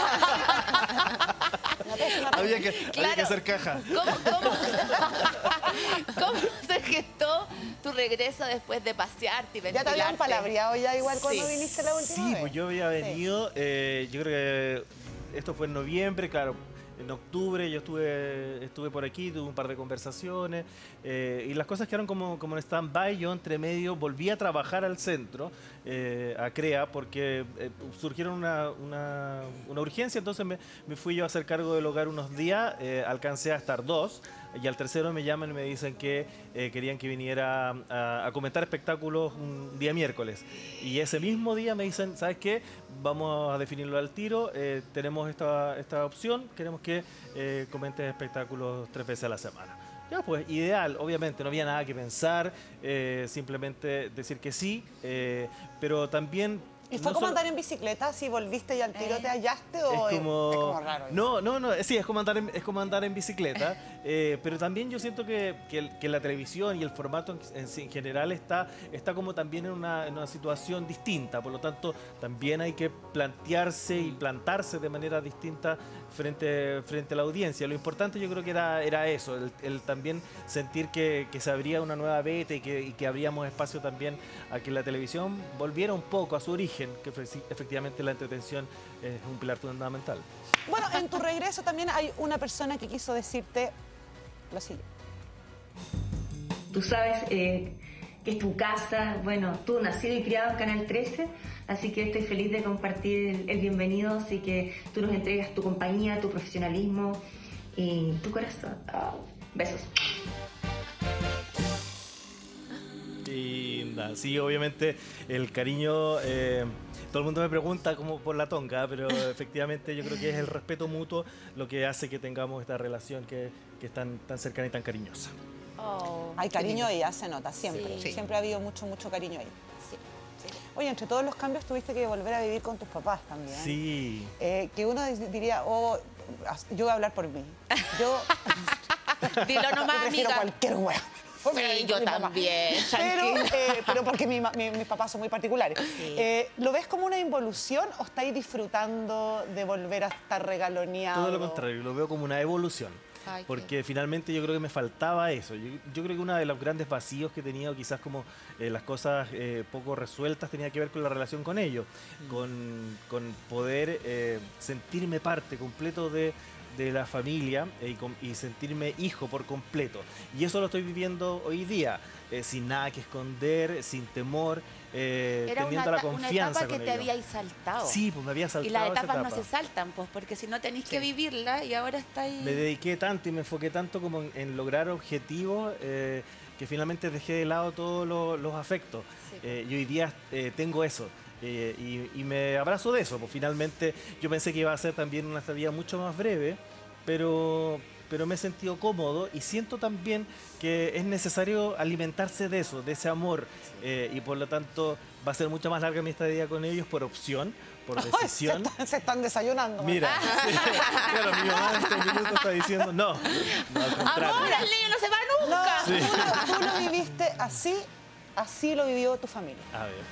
la- Una pésima Había que, había Claro. que hacer caja. ¿Cómo, cómo, cómo se gestó tu regreso después de pasearte y Ya te ventilarte? habían palabreado ya igual cuando Sí. viniste la última Sí, vez. pues yo había venido, eh, yo creo que esto fue en noviembre, claro. En octubre yo estuve, estuve por aquí, tuve un par de conversaciones eh, y las cosas quedaron como, como en stand-by. Yo entre medio volví a trabajar al centro, eh, a CREA, porque eh, surgieron una, una, una urgencia, entonces me, me fui yo a hacer cargo del hogar unos días, eh, alcancé a estar dos. Y al tercero me llaman y me dicen que eh, querían que viniera a, a comentar espectáculos un día miércoles. Y ese mismo día me dicen, ¿sabes qué? Vamos a definirlo al tiro, eh, tenemos esta, esta opción, queremos que eh, comentes espectáculos tres veces a la semana. Ya, pues, ideal, obviamente, no había nada que pensar, eh, simplemente decir que sí, eh, pero también... ¿Y fue no como solo- andar en bicicleta? ¿Si volviste y al tiro te hallaste o es como, es como raro? no, no, no, sí, es como andar en, es como andar en bicicleta, eh, pero también yo siento que, que, el- que la televisión y el formato en, en- en general está, está como también en una, en una situación distinta, por lo tanto también hay que plantearse y plantarse de manera distinta frente, frente a la audiencia. Lo importante yo creo que era, era eso, el, el también sentir que, que se abría una nueva beta y que, y que abríamos espacio también a que la televisión volviera un poco a su origen, que efec- efectivamente la entretención es un pilar fundamental. Bueno, en tu regreso también hay una persona que quiso decirte lo siguiente. Tú sabes eh, que es tu casa, bueno, tú nacido y criado en Canal trece, así que estoy feliz de compartir el, el bienvenido, así que tú nos entregas tu compañía, tu profesionalismo y tu corazón. Ah, besos. Y linda. Sí, obviamente el cariño, eh, todo el mundo me pregunta como por la tonga, pero efectivamente yo creo que es el respeto mutuo lo que hace que tengamos esta relación que, que es tan, tan cercana y tan cariñosa. Oh, Hay cariño ahí, se nota, siempre. Sí. Siempre ha habido mucho, mucho cariño ahí. sí, sí. Oye, entre todos los cambios tuviste que volver a vivir con tus papás también. Sí. Eh, que uno diría, oh, yo voy a hablar por mí. Yo, Dilo nomás, yo prefiero amiga. cualquier hueá. Sí, yo también, Pero, tranquila. eh, pero porque mi ma- mi- mis papás son muy particulares. Sí. Eh, ¿Lo ves como una involución o estáis disfrutando de volver a estar regaloneado? Todo lo contrario, lo veo como una evolución. Ay, Porque qué- finalmente yo creo que me faltaba eso. Yo, yo creo que uno de los grandes vacíos que he tenido, quizás como eh, las cosas eh, poco resueltas, tenía que ver con la relación con ellos, con, con poder eh, sentirme parte completo de, de la familia eh, y, con- y sentirme hijo por completo. Y eso lo estoy viviendo hoy día, eh, sin nada que esconder, sin temor, eh, Era una, teniendo la eta- una confianza etapa que con te ellos. habíais saltado. Sí, pues me había saltado Y las esa etapas no etapa. se saltan, pues, porque si no tenéis que vivirla y ahora estáis... Me dediqué tanto y me enfoqué tanto como en, en lograr objetivos eh, que finalmente dejé de lado todos los, los afectos. Sí. Eh, y hoy día eh, tengo eso. eh, y, y me abrazo de eso. Pues finalmente yo pensé que iba a ser también una estadía mucho más breve, pero, pero me he sentido cómodo y siento también que es necesario alimentarse de eso, de ese amor. eh, y por lo tanto va a ser mucho más larga mi estadía con ellos por opción, por Se, decisión. están, se están desayunando. Mira, sí, claro, mi mamá en este minuto está diciendo no, no al contrario. ¡Amor, el niño no se va No, nunca! Sí. tú, lo, tú lo viviste así, así lo vivió tu familia. A ver.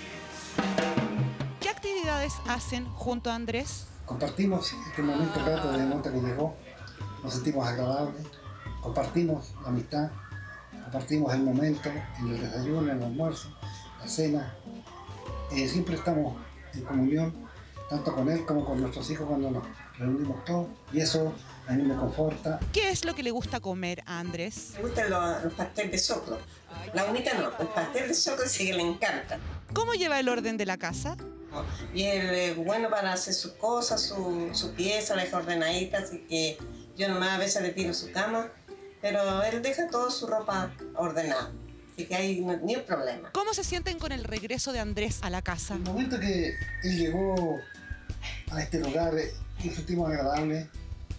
¿Qué actividades hacen junto a Andrés? Compartimos este momento grato de nota que llegó, nos sentimos agradables, compartimos la amistad, compartimos el momento en el desayuno, en el almuerzo, la cena. Eh, siempre estamos en comunión, tanto con él como con nuestros hijos cuando nos reunimos todos, y eso a mí me conforta. ¿Qué es lo que le gusta comer a Andrés? Me gustan los, los pasteles de choclo. La bonita no, el pastel de choclo sí que le encanta. ¿Cómo lleva el orden de la casa? Y él es bueno para hacer sus cosas, su, su pieza, la deja ordenadita, así que yo nomás a veces le tiro su cama, pero él deja toda su ropa ordenada, así que ahí no, ni un problema. ¿Cómo se sienten con el regreso de Andrés a la casa? El momento que él llegó a este lugar, eh, nos sentimos agradables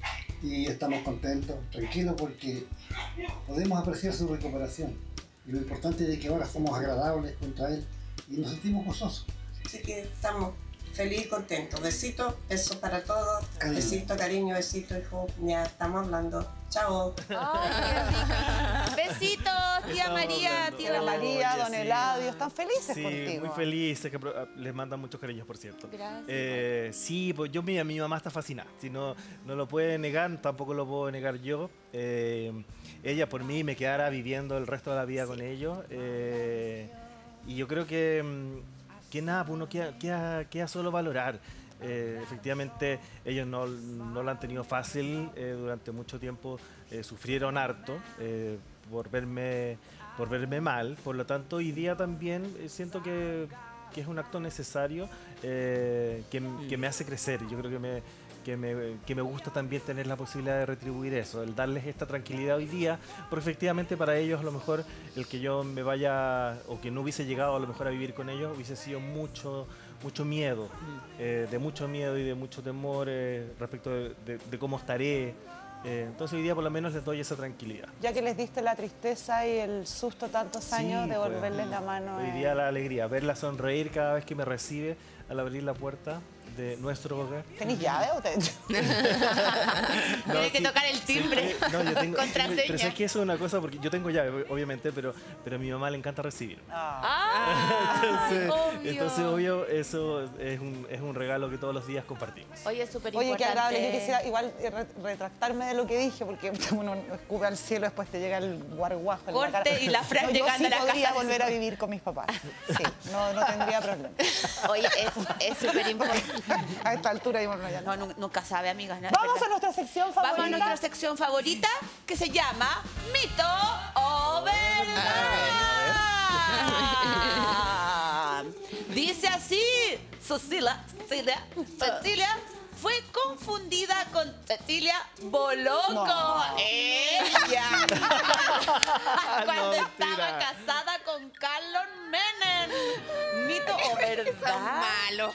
y estamos contentos, tranquilos, porque podemos apreciar su recuperación. Y lo importante es que ahora somos agradables junto a él y nos sentimos gozosos. Así que estamos felices y contentos. Besitos, besos para todos. Cariño. Besito, cariño, besito, hijo. Ya estamos hablando. Chao. Ay, qué rica. Besitos, tía Estamos María, hablando. tía Tía María, Oye, don sí. Eladio, están felices Sí, contigo. muy felices, que pro- les mandan muchos cariños, por cierto. Gracias. Eh, sí, pues yo, mi, mi mamá está fascinada. Si no, no lo puede negar, tampoco lo puedo negar yo. Eh, ella por mí me quedara viviendo el resto de la vida con ellos. eh, y yo creo que, mm, que nada, pues uno queda, queda, queda solo valorar. Eh, efectivamente, ellos no, no lo han tenido fácil eh, durante mucho tiempo, eh, sufrieron harto eh, por verme por verme mal, por lo tanto hoy día también eh, siento que, que es un acto necesario eh, que, que me hace crecer. Yo creo que me, que, me, que me gusta también tener la posibilidad de retribuir eso, el darles esta tranquilidad hoy día, porque efectivamente para ellos a lo mejor el que yo me vaya o que no hubiese llegado a lo mejor a vivir con ellos hubiese sido mucho mucho miedo, eh, de mucho miedo y de mucho temor eh, respecto de, de- de cómo estaré. Eh, entonces hoy día por lo menos les doy esa tranquilidad. Ya que les diste la tristeza y el susto tantos años, Sí, devolverles pues, la mano. Hoy es- día la alegría, verla sonreír cada vez que me recibe al abrir la puerta de nuestro hogar. ¿Tenís llave o te.? Tiene que sí, tocar el timbre. sí, no, yo tengo, Contraseña. pero es que eso es una cosa, porque yo tengo llave, obviamente, pero, pero a mi mamá le encanta recibir. Ah, entonces, obvio. entonces, obvio, eso es un, es un regalo que todos los días compartimos. Oye, es súper Oye, importante. qué agradable. Yo quisiera igual eh, re- retractarme de lo que dije, porque uno escupe al cielo, después te llega el guarguajo en Corte la cara. y la Fran No, llegando yo sí a la podría casa de volver su- a vivir con mis papás. Sí, no, no tendría problema. Oye, es es súper importante. A esta altura, bueno, ya no. No, nu- nunca sabe, amigas. ¿no? Es Vamos verdad. a nuestra sección favorita. Vamos a nuestra sección favorita que se llama Mito o Verdad. Dice así, Cecilia, Cecilia, Cecilia fue confundida con Cecilia Boloco. No. Ella. Cuando No, estaba mentira. casada con Carlos Mito o verdad. Son malos.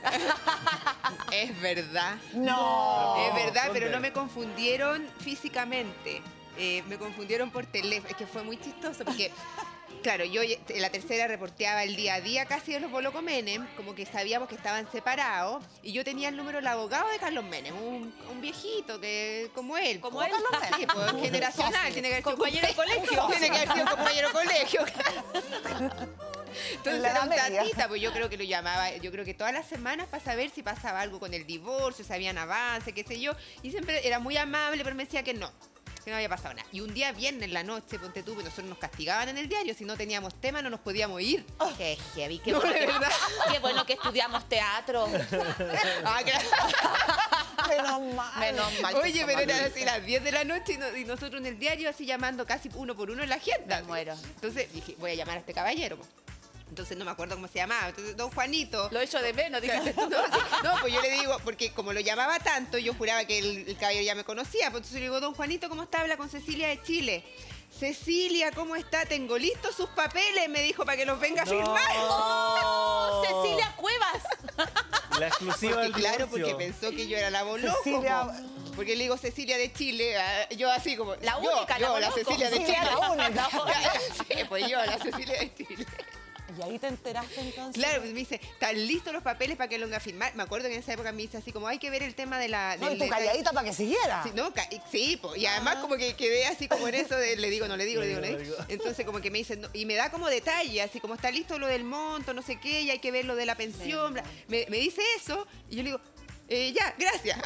Es verdad. No. Es verdad, ¿Dónde? pero no me confundieron físicamente. Eh, me confundieron por teléfono. Es que fue muy chistoso porque, claro, yo en la tercera reporteaba el día a día casi de los Bolocos Menem, como que sabíamos que estaban separados, y yo tenía el número del abogado de Carlos Menem, un, un viejito que como él. Como po. él. Carlos Menem. Sí, pues, generacional, tiene que haber sido Compañero de colegio. Tiene que haber sido compañero de colegio. Entonces La era un media. tatita, pues yo creo que lo llamaba, yo creo que todas las semanas para saber si pasaba algo con el divorcio, si habían avance, qué sé yo, y siempre era muy amable, pero me decía que no, que no había pasado nada. Y un día viernes en la noche, ponte tú, que nosotros nos castigaban en el diario, si no teníamos tema no nos podíamos ir. Qué heavy, qué, No, bueno de que, verdad. qué bueno que estudiamos teatro. Ah, claro. Menos mal. Menos mal. que Oye, somos pero eran adultos. así las diez de la noche y, no- y nosotros en el diario así llamando casi uno por uno en la agenda. Me muero. Entonces dije, voy a llamar a este caballero. po. Entonces no me acuerdo cómo se llamaba. Entonces, don Juanito. Lo echo de menos, dijiste tú. No, sí, no, pues yo le digo, porque como lo llamaba tanto, yo juraba que el, el caballero ya me conocía. Pues entonces le digo, don Juanito, ¿cómo está? Habla con Cecilia de Chile. Cecilia, ¿cómo está? Tengo listos sus papeles, me dijo, para que los venga a firmar. ¡Oh! Cecilia Cuevas. La exclusiva Porque, del claro, divorcio. porque pensó que yo era la boloco. Cecilia- po. Porque le digo Cecilia de Chile, ah, yo así como... La yo, única, yo, la la boloco. Cecilia de Cecilia, Chile. la única. Sí, pues yo, la Cecilia de Chile. Y ahí te enteraste entonces. Claro, pues me dice, ¿están listos los papeles para que lo venga a firmar? Me acuerdo que en esa época me dice así como, hay que ver el tema de la... No, del y tu detalle". calladita para que siguiera. Sí, no, ca- sí, po, y además como que quedé así como en eso de le digo, no le digo, le digo, Le le digo, digo. le digo. Entonces como que me dice, no, y me da como detalle, así como está listo lo del monto, no sé qué, y hay que ver lo de la pensión. bla. Me, me dice eso, y yo le digo, eh, ya, gracias.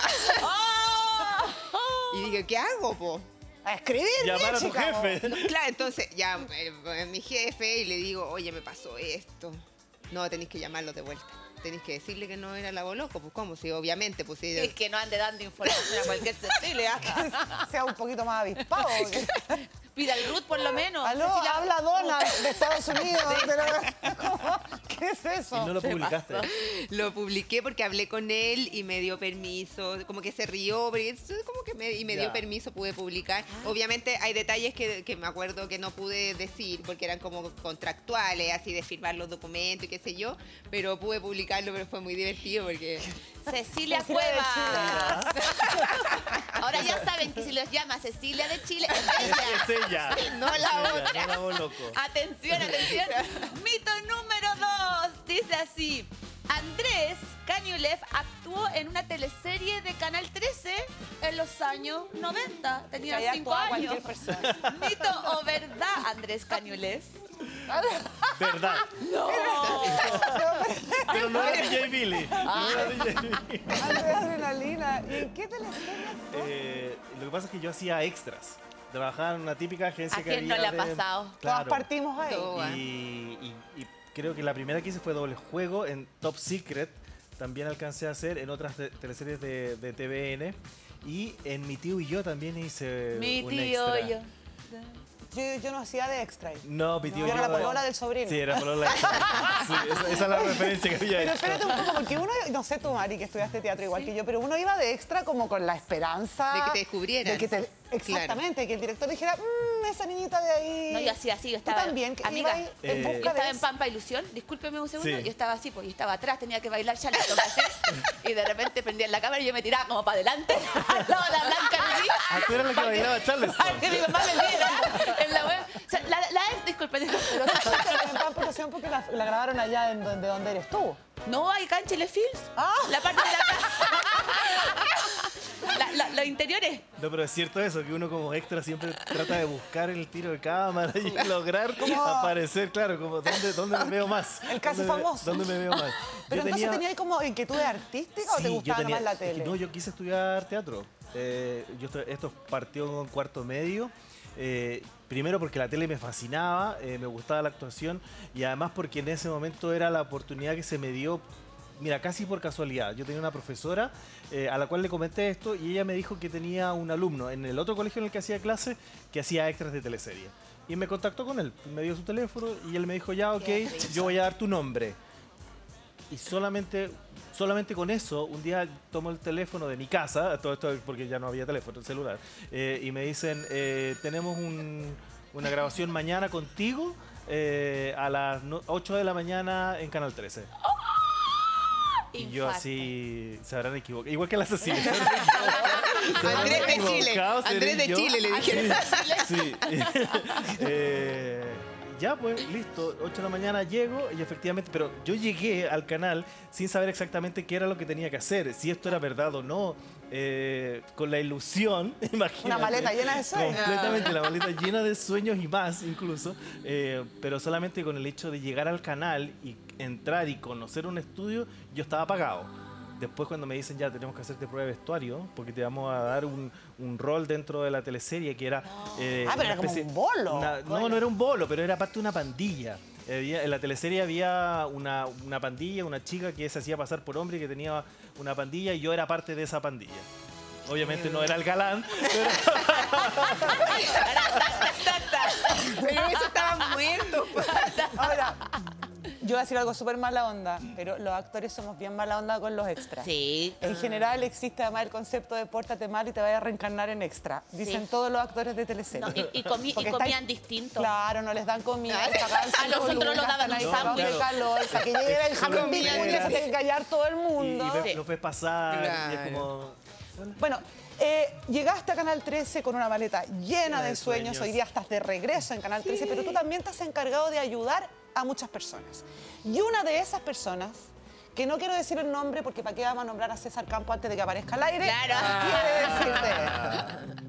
Y digo, ¿qué hago, po? A escribir. Llamar a tu chica, po. jefe. No, claro, entonces ya eh, mi jefe y le digo, oye, me pasó esto. No, tenéis que llamarlo de vuelta. Tenéis que decirle que no era la boloco, pues cómo, sí, obviamente, pues sí. Es que no ande dando información a cualquier Cecilia. Sea un poquito más avispado. Pida el root por lo menos. Aló, Cecilia- habla Donald de Estados Unidos. Pero, ¿cómo? ¿Qué es eso? Y no lo publicaste. Lo publiqué porque hablé con él y me dio permiso, como que se rió, porque es como que me, y me dio Ya. permiso, pude publicar. Obviamente hay detalles que, que me acuerdo que no pude decir porque eran como contractuales, así de firmar los documentos y qué sé yo, pero pude publicarlo, pero fue muy divertido porque... Cecilia Cecilia de Cuevas. Ahora ya saben que si los llama Cecilia de Chile, es ella. Es ella. No la Es ella, otra. no la boloco. Atención, atención. Mito número dos. Dice así. Andrés Cañulev actuó en una teleserie de Canal trece en los años noventa. Que Tenía ahí cinco actuaba años. cualquier persona. ¿Mito o verdad, Andrés Cañulev? Verdad. No. Pero no era D J Billy. No era D J Billy. Andrea Adrenalina. ¿Y en qué teleserie? Eh, lo que pasa es que yo hacía extras. Trabajaba en una típica agencia ¿A que quién no había le ha de- pasado? Todas Claro. partimos ahí. Todas. Y, y- y creo que la primera que hice fue Doble Juego en Top Secret. También alcancé a hacer en otras te- teleseries de, de T V N. Y en Mi Tío y Yo también hice Mi un tío extra. yo. Yo, yo no hacía de extra. ahí. No, Mi Tío Yo y era Yo. la polola del sobrino. Sí, era polola del sobrino. Sí, esa, esa es la referencia que había Pero hecho. espérate un poco, porque uno, no sé tú, Mari, que estudiaste teatro igual que yo, pero uno iba de extra como con la esperanza... De que te descubrieran. De que te- exactamente, que el director dijera, mmm, esa niñita de ahí... No, yo hacía así, yo Tú estaba... también, que amiga, iba ahí en Eh, busca yo de estaba en eso. Pampa Ilusión, discúlpeme un segundo, Sí. yo estaba así, pues yo estaba atrás, tenía que bailar charlito, ¿cachai? Y de repente prendían la cámara y yo me tiraba como para adelante, al lado de la Blanca Rubí, Ah, tú eras la que bailaba Charleston. para que mi mamá me viera en la web. O sea, la, la ex, disculpe, disculpe. Pero tú estás en Pampa Ilusión porque la, la grabaron allá en donde, donde eres tú. No, hay acá en Chile Films, Ah. la parte de la la, la, los interiores. No, pero es cierto eso, que uno como extra siempre trata de buscar el tiro de cámara y lograr aparecer, claro, como ¿dónde, dónde me veo más? El casi ¿Dónde me- famoso. ¿Dónde me veo más? Pero Yo entonces tenía- tenía ahí como inquietudes artísticas o te Sí, yo gustaba tenía- más la es que tele. no, yo quise estudiar teatro. Eh, yo esto, esto partió en cuarto medio. Eh, primero porque la tele me fascinaba, eh, me gustaba la actuación y además porque en ese momento era la oportunidad que se me dio, mira, casi por casualidad. Yo tenía una profesora eh, a la cual le comenté esto y ella me dijo que tenía un alumno en el otro colegio en el que hacía clase que hacía extras de teleserie. Y me contactó con él, me dio su teléfono y él me dijo, ya, ok, yo voy a dar tu nombre. Y solamente, solamente con eso, un día tomo el teléfono de mi casa, todo esto porque ya no había teléfono, celular, eh, y me dicen, eh, tenemos un, una grabación mañana contigo eh, a las ocho de la mañana en Canal trece. Y yo así se habrán equivocado. Igual que la Cecilia. Andrés de Chile. Andrés de Chile le dijeron. Sí. sí. eh, ya pues, listo. ocho de la mañana llego y efectivamente, pero yo llegué al canal sin saber exactamente qué era lo que tenía que hacer, si esto era verdad o no. Eh, con la ilusión, imagínate. Una maleta llena de sueños. Completamente, la maleta llena de sueños y más incluso. Eh, pero solamente con el hecho de llegar al canal y entrar y conocer un estudio, yo estaba pagado. Después cuando me dicen ya tenemos que hacerte prueba de vestuario porque te vamos a dar un, un rol dentro de la teleserie que era... Eh, ah, pero era como un bolo. Una, bueno. No, no era un bolo, pero era parte de una pandilla. Había, en la teleserie había una, una pandilla, una chica que se hacía pasar por hombre y que tenía una pandilla y yo era parte de esa pandilla. Obviamente no era el galán, pero... Pero eso estaba muerto. Ahora, yo voy a decir algo súper mala onda, pero los actores somos bien mala onda con los extras. Sí. En general existe además el concepto de pórtate mal y te vayas a reencarnar en extra. Dicen Sí. todos los actores de teleserie. No, y, y, comi- y Porque comían están- distinto. Claro, no les dan comida. A pagan nosotros cinco nos lucas, daban están ahí un cagados de sándwich. calor, para que llegue el jamón Comida. y se tiene que callar todo el Y, mundo. y ves, los ves pasar y es Claro. como... Bueno, eh, llegaste a Canal trece con una maleta llena, Llena de, de sueños. sueños. Hoy día estás de regreso en Canal trece, pero tú también te has encargado de ayudar a muchas personas. Y una de esas personas, que no quiero decir el nombre porque para qué vamos a nombrar a César Campo antes de que aparezca al aire, Claro. quiere decirte.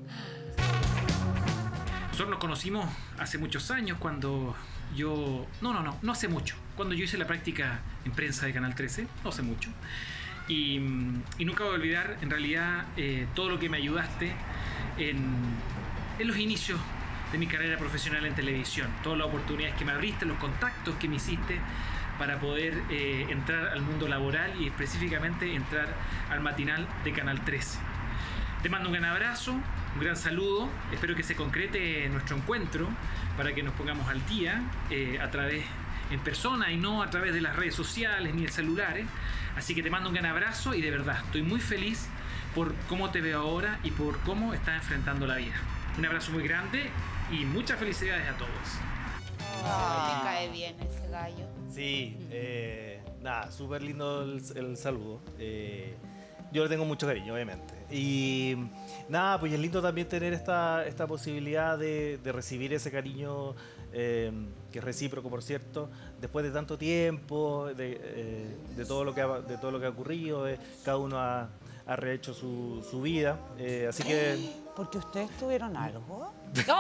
Nosotros nos conocimos hace muchos años cuando yo... No, no, no, no hace mucho. Cuando yo hice la práctica en prensa de Canal trece, no hace mucho. Y, y nunca voy a olvidar, en realidad, eh, todo lo que me ayudaste en, en los inicios de mi carrera profesional en televisión. Todas las oportunidades que me abriste, los contactos que me hiciste para poder eh, entrar al mundo laboral y específicamente entrar al matinal de Canal trece. Te mando un gran abrazo, un gran saludo. Espero que se concrete nuestro encuentro para que nos pongamos al día eh, a través en persona y no a través de las redes sociales ni el celulares. Así que te mando un gran abrazo y de verdad estoy muy feliz por cómo te veo ahora y por cómo estás enfrentando la vida. Un abrazo muy grande y muchas felicidades a todos. Oh, me cae bien ese gallo. Sí, eh, nada, súper lindo el, el saludo. Eh, yo le tengo mucho cariño, obviamente. Y nada, pues es lindo también tener esta, esta posibilidad de, de recibir ese cariño, eh, que es recíproco, por cierto, después de tanto tiempo, de, eh, de, todo, lo que ha, de todo lo que ha ocurrido, eh, cada uno ha, ha rehecho su, su vida. Eh, así que... Porque ustedes tuvieron algo.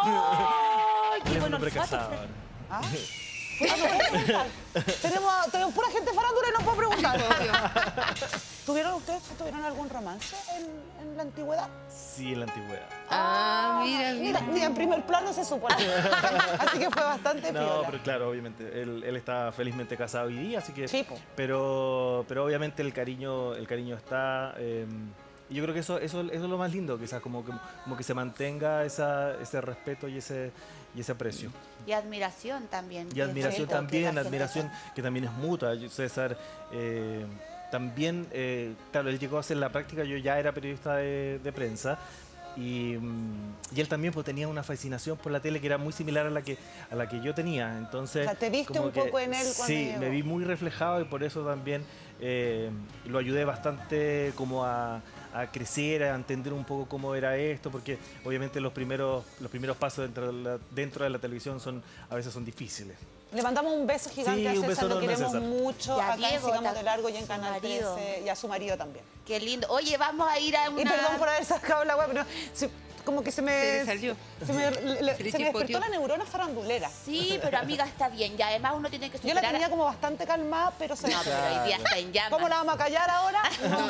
¡Ay, qué Él es un bueno hombre olfato! casado. ¿Ah? Ah, no puedo preguntar. tenemos, tenemos pura gente farándula y no puedo preguntar. ¿Tuvieron ustedes tuvieron algún romance en, en la antigüedad? Sí, en la antigüedad. Ah, mira, Mira, ni en primer plano se supone. Así que fue bastante No, piola. pero claro, obviamente, él, él está felizmente casado hoy día, así que... Sí, po. Pero, pero obviamente el cariño, el cariño está... eh, y yo creo que eso, eso, eso es lo más lindo, quizás, como que, como que se mantenga esa, ese respeto y ese, y ese aprecio. Y admiración también. Y admiración Sí, también, que la gente- admiración que también es mutua. Yo, César, eh, también, eh, claro, él llegó a hacer la práctica, yo ya era periodista de, de prensa, y, mm, y él también pues, tenía una fascinación por la tele que era muy similar a la que, a la que yo tenía. Entonces, O sea, ¿te viste como un que- poco en él cuando Sí, llegó? me vi muy reflejado y por eso también eh, lo ayudé bastante como a, a crecer, a entender un poco cómo era esto, porque obviamente los primeros, los primeros pasos dentro de, la, dentro de la televisión son a veces son difíciles. Le mandamos un beso gigante Sí, a un César, beso lo enorme a queremos César. mucho. Y a Acá en Diego, Sigamos ta- de Largo y en su Canal marido. trece, y a su marido también. Qué lindo. Oye, vamos a ir a una... Y perdón por haber sacado la web, pero se- como que se me... Se le salió. Se me, le- le- Se le se me chispoteó. despertó la neurona farandulera. Sí, pero amiga, está bien. Y además uno tiene que Yo superar... la tenía como bastante calmada, pero se me... No, pero hoy día está en llamas. ¿Cómo la vamos a callar ahora? No.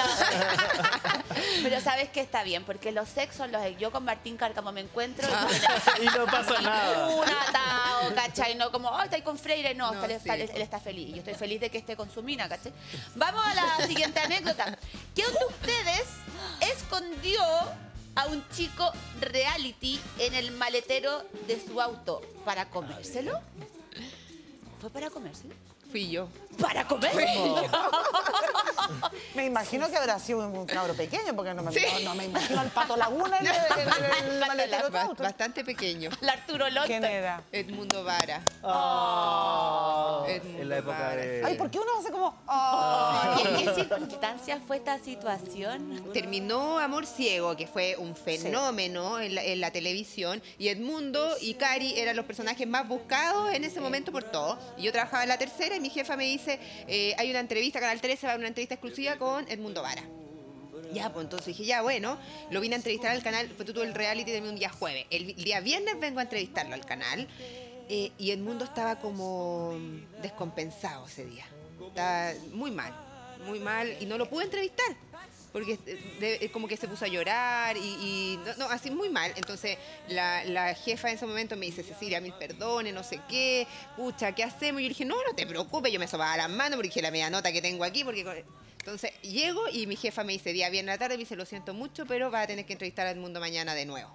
Pero sabes que está bien, porque los sexos, los yo con Martín Cárcamo me encuentro Y no pasa nada. un atado, ¿cachai? No como, oh, está ahí con Freire, no, No, él, está, sí. él está feliz. Y yo estoy feliz de que esté con su mina, ¿cachai? Vamos a la siguiente anécdota. ¿Quién de ustedes escondió a un chico reality en el maletero de su auto para comérselo? ¿Fue para comérselo? Fui yo. para comer. Me imagino que habrá sido un cabro pequeño, porque no me, Sí. no, no me imagino al Pato Laguna en el, en el maletero de tu Ba- auto. Bastante pequeño. La Arturo Lonta. ¿Quién era? Edmundo Vara. Oh, Edmundo en la época Vara. de... Ay, ¿por qué uno hace como...? Oh. ¿Y en qué circunstancias fue esta situación? Terminó Amor Ciego, que fue un fenómeno en, la, en la televisión, y Edmundo y Cari eran los personajes más buscados en ese momento por todo. Y yo trabajaba en la tercera y mi jefa me dice, eh, hay una entrevista, Canal trece va a una entrevista exclusiva con Edmundo Vara. Ya, pues entonces dije, ya, bueno, lo vine a entrevistar al canal, fue todo el reality de un día jueves. El día viernes vengo a entrevistarlo al canal, eh, y Edmundo estaba como descompensado ese día. Estaba muy mal, muy mal, y no lo pude entrevistar. Porque de- de- como que se puso a llorar y, y no, no, así muy mal. Entonces la, la jefa en ese momento me dice, Cecilia, mil perdones, no sé qué, pucha, ¿qué hacemos? Y yo dije, no, no te preocupes, yo me sobaba las manos porque dije la media nota que tengo aquí. porque con-". Entonces llego y mi jefa me dice, día viernes a la tarde, me dice, lo siento mucho, pero vas a tener que entrevistar a Edmundo mañana de nuevo.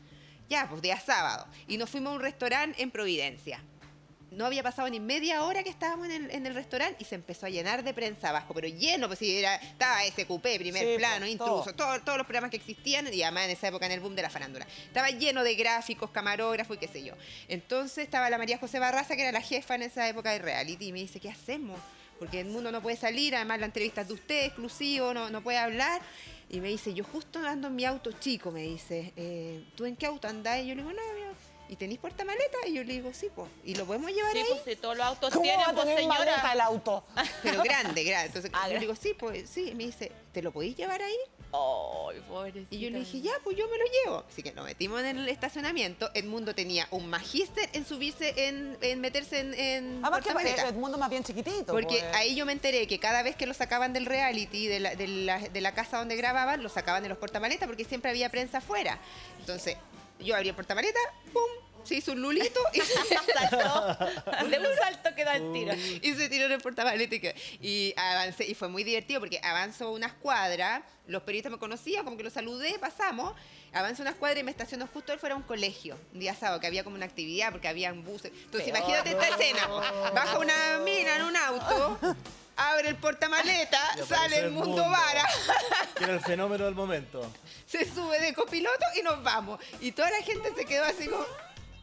Ya, pues día sábado. Y nos fuimos a un restaurante en Providencia. No había pasado ni media hora que estábamos en el, en el restaurante y se empezó a llenar de prensa abajo, pero lleno, pues sí, era, estaba S Q P, Primer Sí, Plano, pues, Intruso, todo. todo- todos los programas que existían, y además en esa época en el boom de la farándula. Estaba lleno de gráficos, camarógrafos y qué sé yo. Entonces estaba la María José Barraza, que era la jefa en esa época de reality, y me dice, ¿qué hacemos? Porque el mundo no puede salir, además la entrevista es de usted, exclusivo, no, no puede hablar. Y me dice, yo justo ando en mi auto chico, me dice, eh, ¿tú en qué auto andás? Y yo le digo, no, mi auto. ¿Y tenéis portamaleta? Y yo le digo, sí, pues. ¿Y lo podemos llevar Sí, ahí? pues si todos los autos ¿Cómo tienen, va a pues tener maleta señora. el auto? Pero grande, grande. Entonces Ah, yo gra- le digo, sí, pues sí. Y me dice, ¿te lo podéis llevar ahí? Ay, pobrecita. Y yo le dije, ya, pues yo me lo llevo. Así que nos metimos en el estacionamiento. Edmundo tenía un magíster en subirse, en, en meterse en, en Además que portamaleta. Edmundo más bien chiquitito. Porque pues. ahí yo me enteré que cada vez que lo sacaban del reality, de la, de la, de la casa donde grababan, lo sacaban de los portamaletas porque siempre había prensa afuera. Entonces, yo abrí el portamaleta, ¡pum! Se hizo un lulito y se Saltó. De un salto quedó al tiro. y se tiró en el portamaleta y, que- y avancé. Y fue muy divertido porque avanzo unas cuadras, los periodistas me conocían, como que los saludé, pasamos, avanzo unas cuadras y me estaciono justo él fuera a un colegio, un día sábado, que había como una actividad porque habían buses. Entonces, Peor. imagínate esta escena. Baja una mina en un auto, abre el portamaleta, Y aparece sale el el mundo mundo. vara, Que era el fenómeno del momento. se sube de copiloto y nos vamos. Y toda la gente se quedó así como...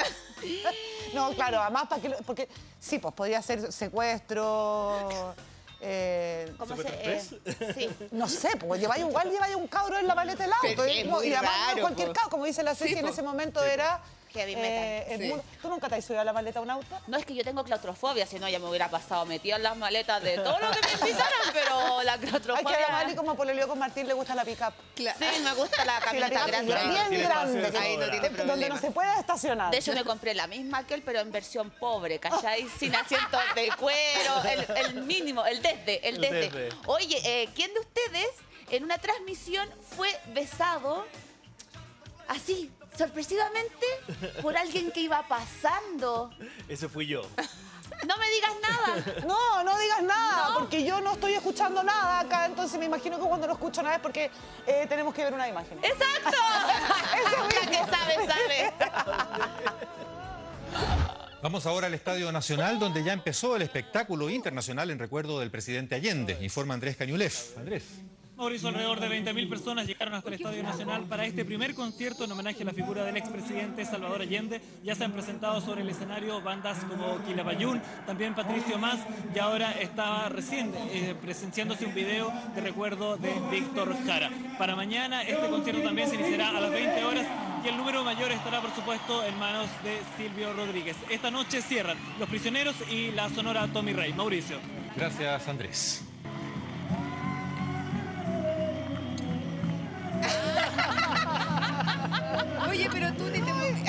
No, claro, además para que lo- porque sí, pues podría ser secuestro. eh, ¿Cómo se...? ¿Superexpress? eh, sí. no sé, pues lleváis igual lleváis un cabro en la maleta del auto. Pero sí, y, es como- muy y además no raro, cualquier po. cabro, como dice la Ceci, Sí, en po. ese momento era. Heavy eh, metal. Edmundo. ¿Tú nunca te has subido a la maleta a un auto? No, es que yo tengo claustrofobia, si no ya me hubiera pasado metida en las maletas de todo lo que me invitaran, pero la Hay que claustrofobia... además, y como pololeo con Martín, le gusta la pick-up. Cla- Sí, me gusta la Sí, la camioneta pick-up grande. es bien Tiene grande. espacio de que- Ahí no sobra. tiene donde problema. no se puede estacionar. De hecho, me compré la misma que él, pero en versión pobre, ¿cachai? Sin asientos de cuero, el, el mínimo, el desde, el El desde. desde. Oye, eh, ¿quién de ustedes en una transmisión fue besado así, sorpresivamente, por alguien que iba pasando? Ese fui yo. No me digas nada. No, no digas nada, No. porque yo no estoy escuchando nada acá, entonces me imagino que cuando no escucho nada es porque eh, tenemos que ver una imagen. ¡Exacto! La que sabe, sabe. Vamos ahora al Estadio Nacional, donde ya empezó el espectáculo internacional en recuerdo del presidente Allende, informa Andrés Cañulef. Andrés. Mauricio, alrededor de veinte mil personas llegaron hasta el Estadio Nacional para este primer concierto en homenaje a la figura del expresidente Salvador Allende. Ya se han presentado sobre el escenario bandas como Quilapayún, también Patricio Mas, y ahora estaba recién eh, presenciándose un video de recuerdo de Víctor Jara. Para mañana este concierto también se iniciará a las veinte horas y el número mayor estará, por supuesto, en manos de Silvio Rodríguez. Esta noche cierran Los Prisioneros y la Sonora Tommy Rey. Mauricio. Gracias, Andrés. Oye, pero tú ni te mueves.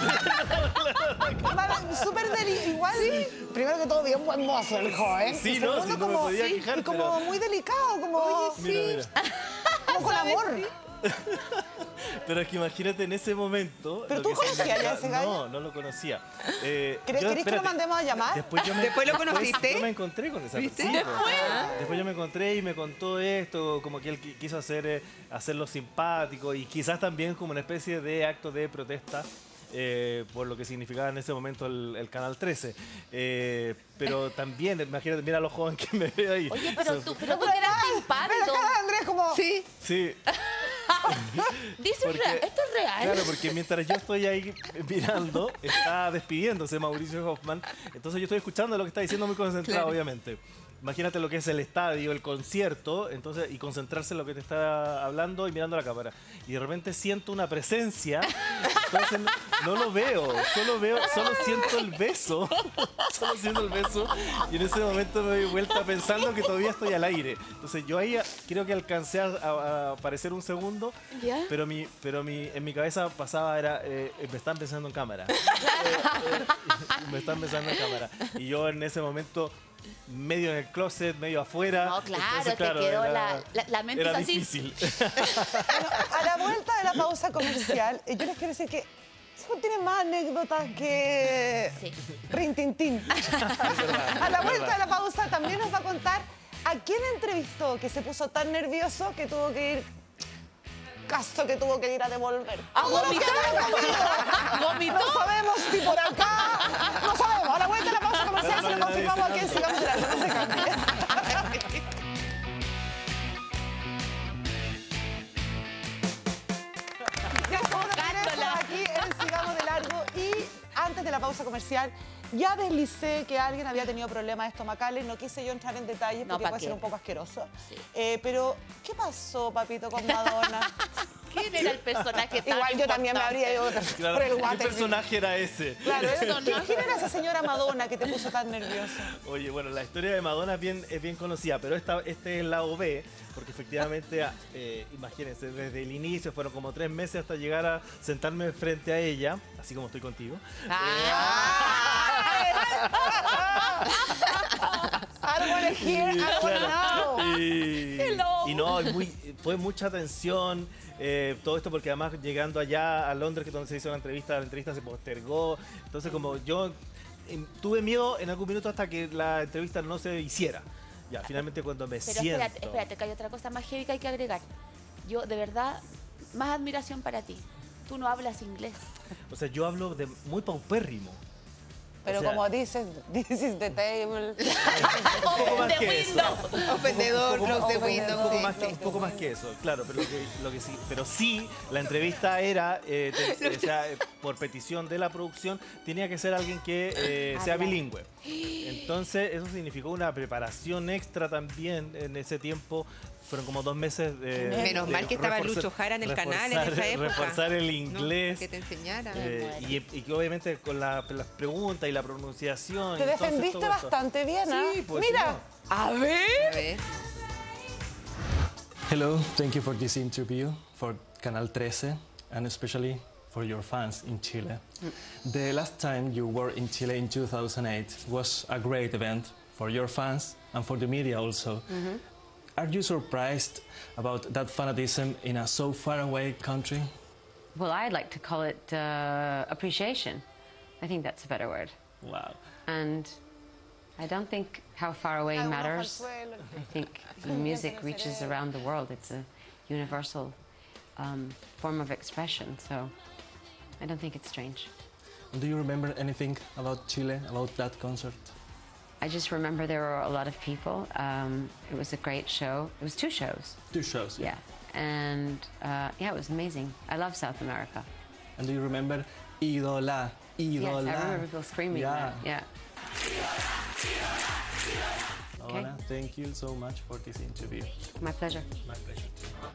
Vale, súper deli- igual, primero que todo, bien buen mozo el joven. Sí, Y no, segundo, sí, no me como, podía sí, quejar, y como pero- muy delicado, como, Mira, mira. como con amor. Pero es que imagínate en ese momento. ¿Pero lo tú que conocías ya significa- ese gallo? No, no lo conocía. Eh, ¿Querés- yo- querés que lo espérate, mandemos a llamar? Después, yo me, ¿Después lo conociste? Yo me encontré con esa ¿Viste? persona. ¿Después? Después yo me encontré y me contó esto, como que él qui- quiso hacer, eh, hacerlo simpático y quizás también como una especie de acto de protesta. eh, por lo que significaba en ese momento el, el Canal trece. Eh, pero también, imagínate, mira lo joven que me ve ahí. Oye, pero O sea, tú, pero tú que eras impávido. Pero cara de Andrés como... Sí. Sí. Dice, Porque- re- esto es real. Claro, porque mientras yo estoy ahí mirando, está despidiéndose Mauricio Hoffman. Entonces yo estoy escuchando lo que está diciendo muy concentrado, Claro. obviamente. Imagínate lo que es el estadio, el concierto, entonces y concentrarse en lo que te está hablando y mirando a la cámara. Y de repente siento una presencia, entonces no, no lo veo, solo veo, solo siento el beso, solo siento el beso y en ese momento me doy vuelta pensando que todavía estoy al aire. Entonces yo ahí creo que alcancé a, a- a aparecer un segundo, ¿Ya? pero mi, pero mi, en mi cabeza pasaba era, eh, me están pensando en cámara. Eh, eh, me están pensando en cámara. Y yo en ese momento medio en el closet, medio afuera. No, claro, Entonces, te quedó era- la, la, la mente era así. difícil. Bueno, a la vuelta de la pausa comercial, eh, yo les quiero decir que Sijo tiene más anécdotas que Sí. Rintintín. A la vuelta de la pausa también nos va a contar a quién entrevistó que se puso tan nervioso que tuvo que ir... Caso que tuvo que ir a devolver. ¿A Todo lo que vomitar? habrá comido. ¿Vomitó? No sabemos si por acá. No sabemos. A la vuelta de la pausa comercial se lo confirmamos aquí en Sigamos de Largo. No se cambie. Ya estamos de regreso aquí en Sigamos de Largo y antes de la pausa comercial ya deslicé que alguien había tenido problemas estomacales. No quise yo entrar en detalles No, porque ¿pa' puede qué? ser un poco asqueroso. Sí. Eh, pero, ¿qué pasó, papito, con Madonna? ¿Quién era el personaje tan Igual yo también me habría ido Claro, por el ¿qué water. personaje era ese? Claro, ¿eh? Eso ¿Quién, no. quién era esa señora Madonna que te puso tan nerviosa? Oye, bueno, la historia de Madonna es bien, es bien conocida, pero esta, este es el lado B, porque efectivamente, eh, imagínense, desde el inicio fueron como tres meses hasta llegar a sentarme frente a ella, así como estoy contigo. Árbol here, árbol Claro. now. Y, y no, y muy- fue mucha tensión. eh, todo esto porque además llegando allá a Londres, que es donde se hizo la entrevista, la entrevista se postergó. Entonces como yo em, tuve miedo en algún minuto hasta que la entrevista no se hiciera. Ya, finalmente cuando me Pero siento... espérate, espérate, que hay otra cosa más heavy que hay que agregar. Yo, de verdad, más admiración para ti. Tú no hablas inglés. O sea, yo hablo de muy paupérrimo. Pero O sea, como dices, this is the table. un poco más The que eso. window. Open the door, Un poco- close the un poco- window. un poco sí. más que, un poco más que eso, claro, pero lo que, lo que sí, pero sí, la entrevista era, eh, te- o sea, eh, por petición de la producción, tenía que ser alguien que eh, sea Habla. bilingüe. Entonces, eso significó una preparación extra también en ese tiempo. Fueron como dos meses de... Menos de mal que estaba reforzar- Lucho Jara en el canal en reforzar- esa época. Reforzar el ¿no? inglés. Que te enseñara. eh, y, y que obviamente con la- las preguntas y la pronunciación... Te y entonces defendiste todo esto. bastante bien, ¿ah? Sí, pues, Mira. sí, A ver. A ver. Hello, thank you for this interview for Canal trece and especially for your fans in Chile. The last time you were in Chile in two thousand eight was a great event for your fans and for the media also. Are you surprised about that fanatism in a so far away country? Well, I'd like to call it uh, appreciation. I think that's a better word. Wow. And I don't think how far away Algunos matters. consuelos. I think the music reaches around the world. It's a universal um, form of expression, so I don't think it's strange. Do you remember anything about Chile, about that concert? I just remember there were a lot of people. Um, it was a great show. It was two shows. Two shows. Yeah. And uh, yeah, it was amazing. I love South America. And do you remember Idola? Idola. Yes, I remember people screaming Yeah. that. Yeah. Okay. Madonna, thank you so much for this interview. My pleasure. My pleasure.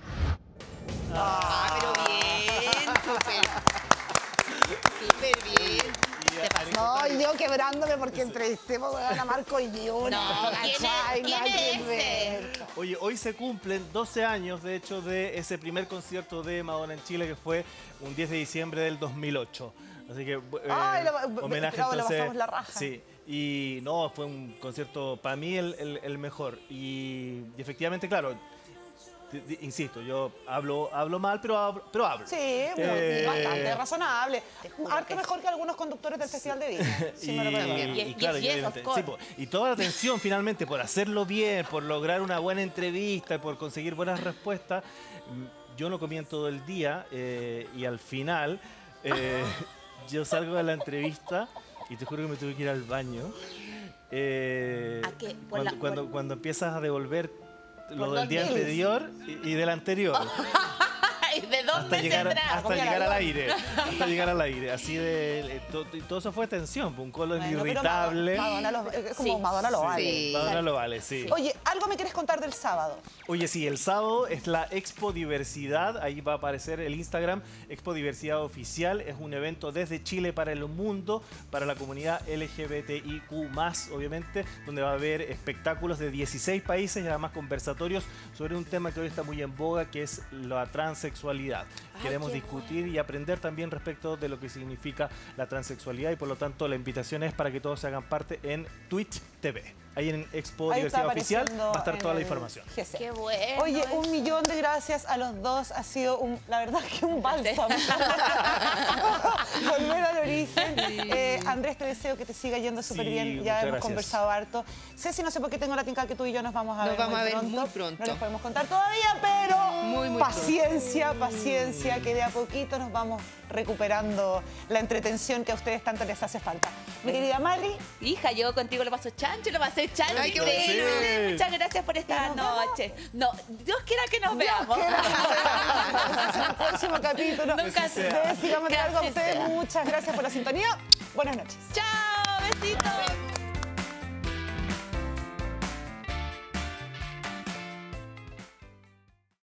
Ah, pero bien, súper. Súper bien. Te pasó. No, yo quebrándome porque entrevistemos a Marco y yo. No, ¿quién es- quién es ese? Oye, hoy se cumplen doce años, de hecho, de ese primer concierto de Madonna en Chile, que fue un diez de diciembre del dos mil ocho. Así que, eh, Ay, lo- homenaje pero lo entonces. pasamos la raja. Sí, y no, fue un concierto para mí el, el- el mejor. Y, y efectivamente, claro, di- di- insisto, yo hablo, hablo mal, pero hablo. Pero hablo. Sí, Eh, bastante razonable. Harto mejor que algunos conductores del Festival de Viña. Si me lo permiten. y, y claro, y obviamente, sí, po, y toda la atención finalmente por hacerlo bien, por lograr una buena entrevista, por conseguir buenas respuestas. mm, Yo no comí en todo el día eh, y al final eh, yo salgo de la entrevista y te juro que me tuve que ir al baño. Eh, ¿A qué? Por cuando, la- cuando, por- cuando empiezas a devolver lo Por del dos día meses. anterior y, y del anterior. De dos Hasta meses llegar, atrás. hasta llegar al aire. Hasta llegar al aire. Así de. eh, to- y todo eso fue tensión. Un colon Bueno, pero irritable. Madonna lo- es como Sí. Madonna lo vale. Sí, Madonna lo vale, sí. Oye, ¿algo me quieres contar del sábado? Oye, sí, el sábado es la Expo Diversidad. Ahí va a aparecer el Instagram. Expo Diversidad Oficial. Es un evento desde Chile para el mundo, para la comunidad L G B T I Q más, obviamente, donde va a haber espectáculos de dieciséis países y además conversatorios sobre un tema que hoy está muy en boga, que es la transexualidad. Queremos qué discutir y aprender también respecto de lo que significa la transexualidad y por lo tanto la invitación es para que todos se hagan parte en Twitch T V. Ahí en Expo Ahí está Diversidad Oficial apareciendo va a estar en toda la el información. G C. Qué bueno. Oye, un millón de gracias a los dos. Ha sido, un, la verdad, que un bálsamo. Volver al origen. Eh, Andrés, te deseo que te siga yendo súper Sí, bien. Ya muchas hemos gracias. conversado harto. Ceci, no sé por qué tengo la tinca que tú y yo nos vamos a Nos ver vamos muy a ver pronto. muy pronto. No les podemos contar todavía, pero Muy, muy paciencia, paciencia, que de a poquito nos vamos recuperando la entretención que a ustedes tanto les hace falta. Mi querida Mari. Hija, yo contigo lo paso chancho, lo pasé chancho. Ay, qué increíble. bueno. Muchas gracias por esta noche. No, Dios quiera que nos veamos. En el próximo capítulo. Nunca de Sigamos de Que Largo a así ustedes. sea. Muchas gracias por la sintonía. Buenas noches. Chao, besitos.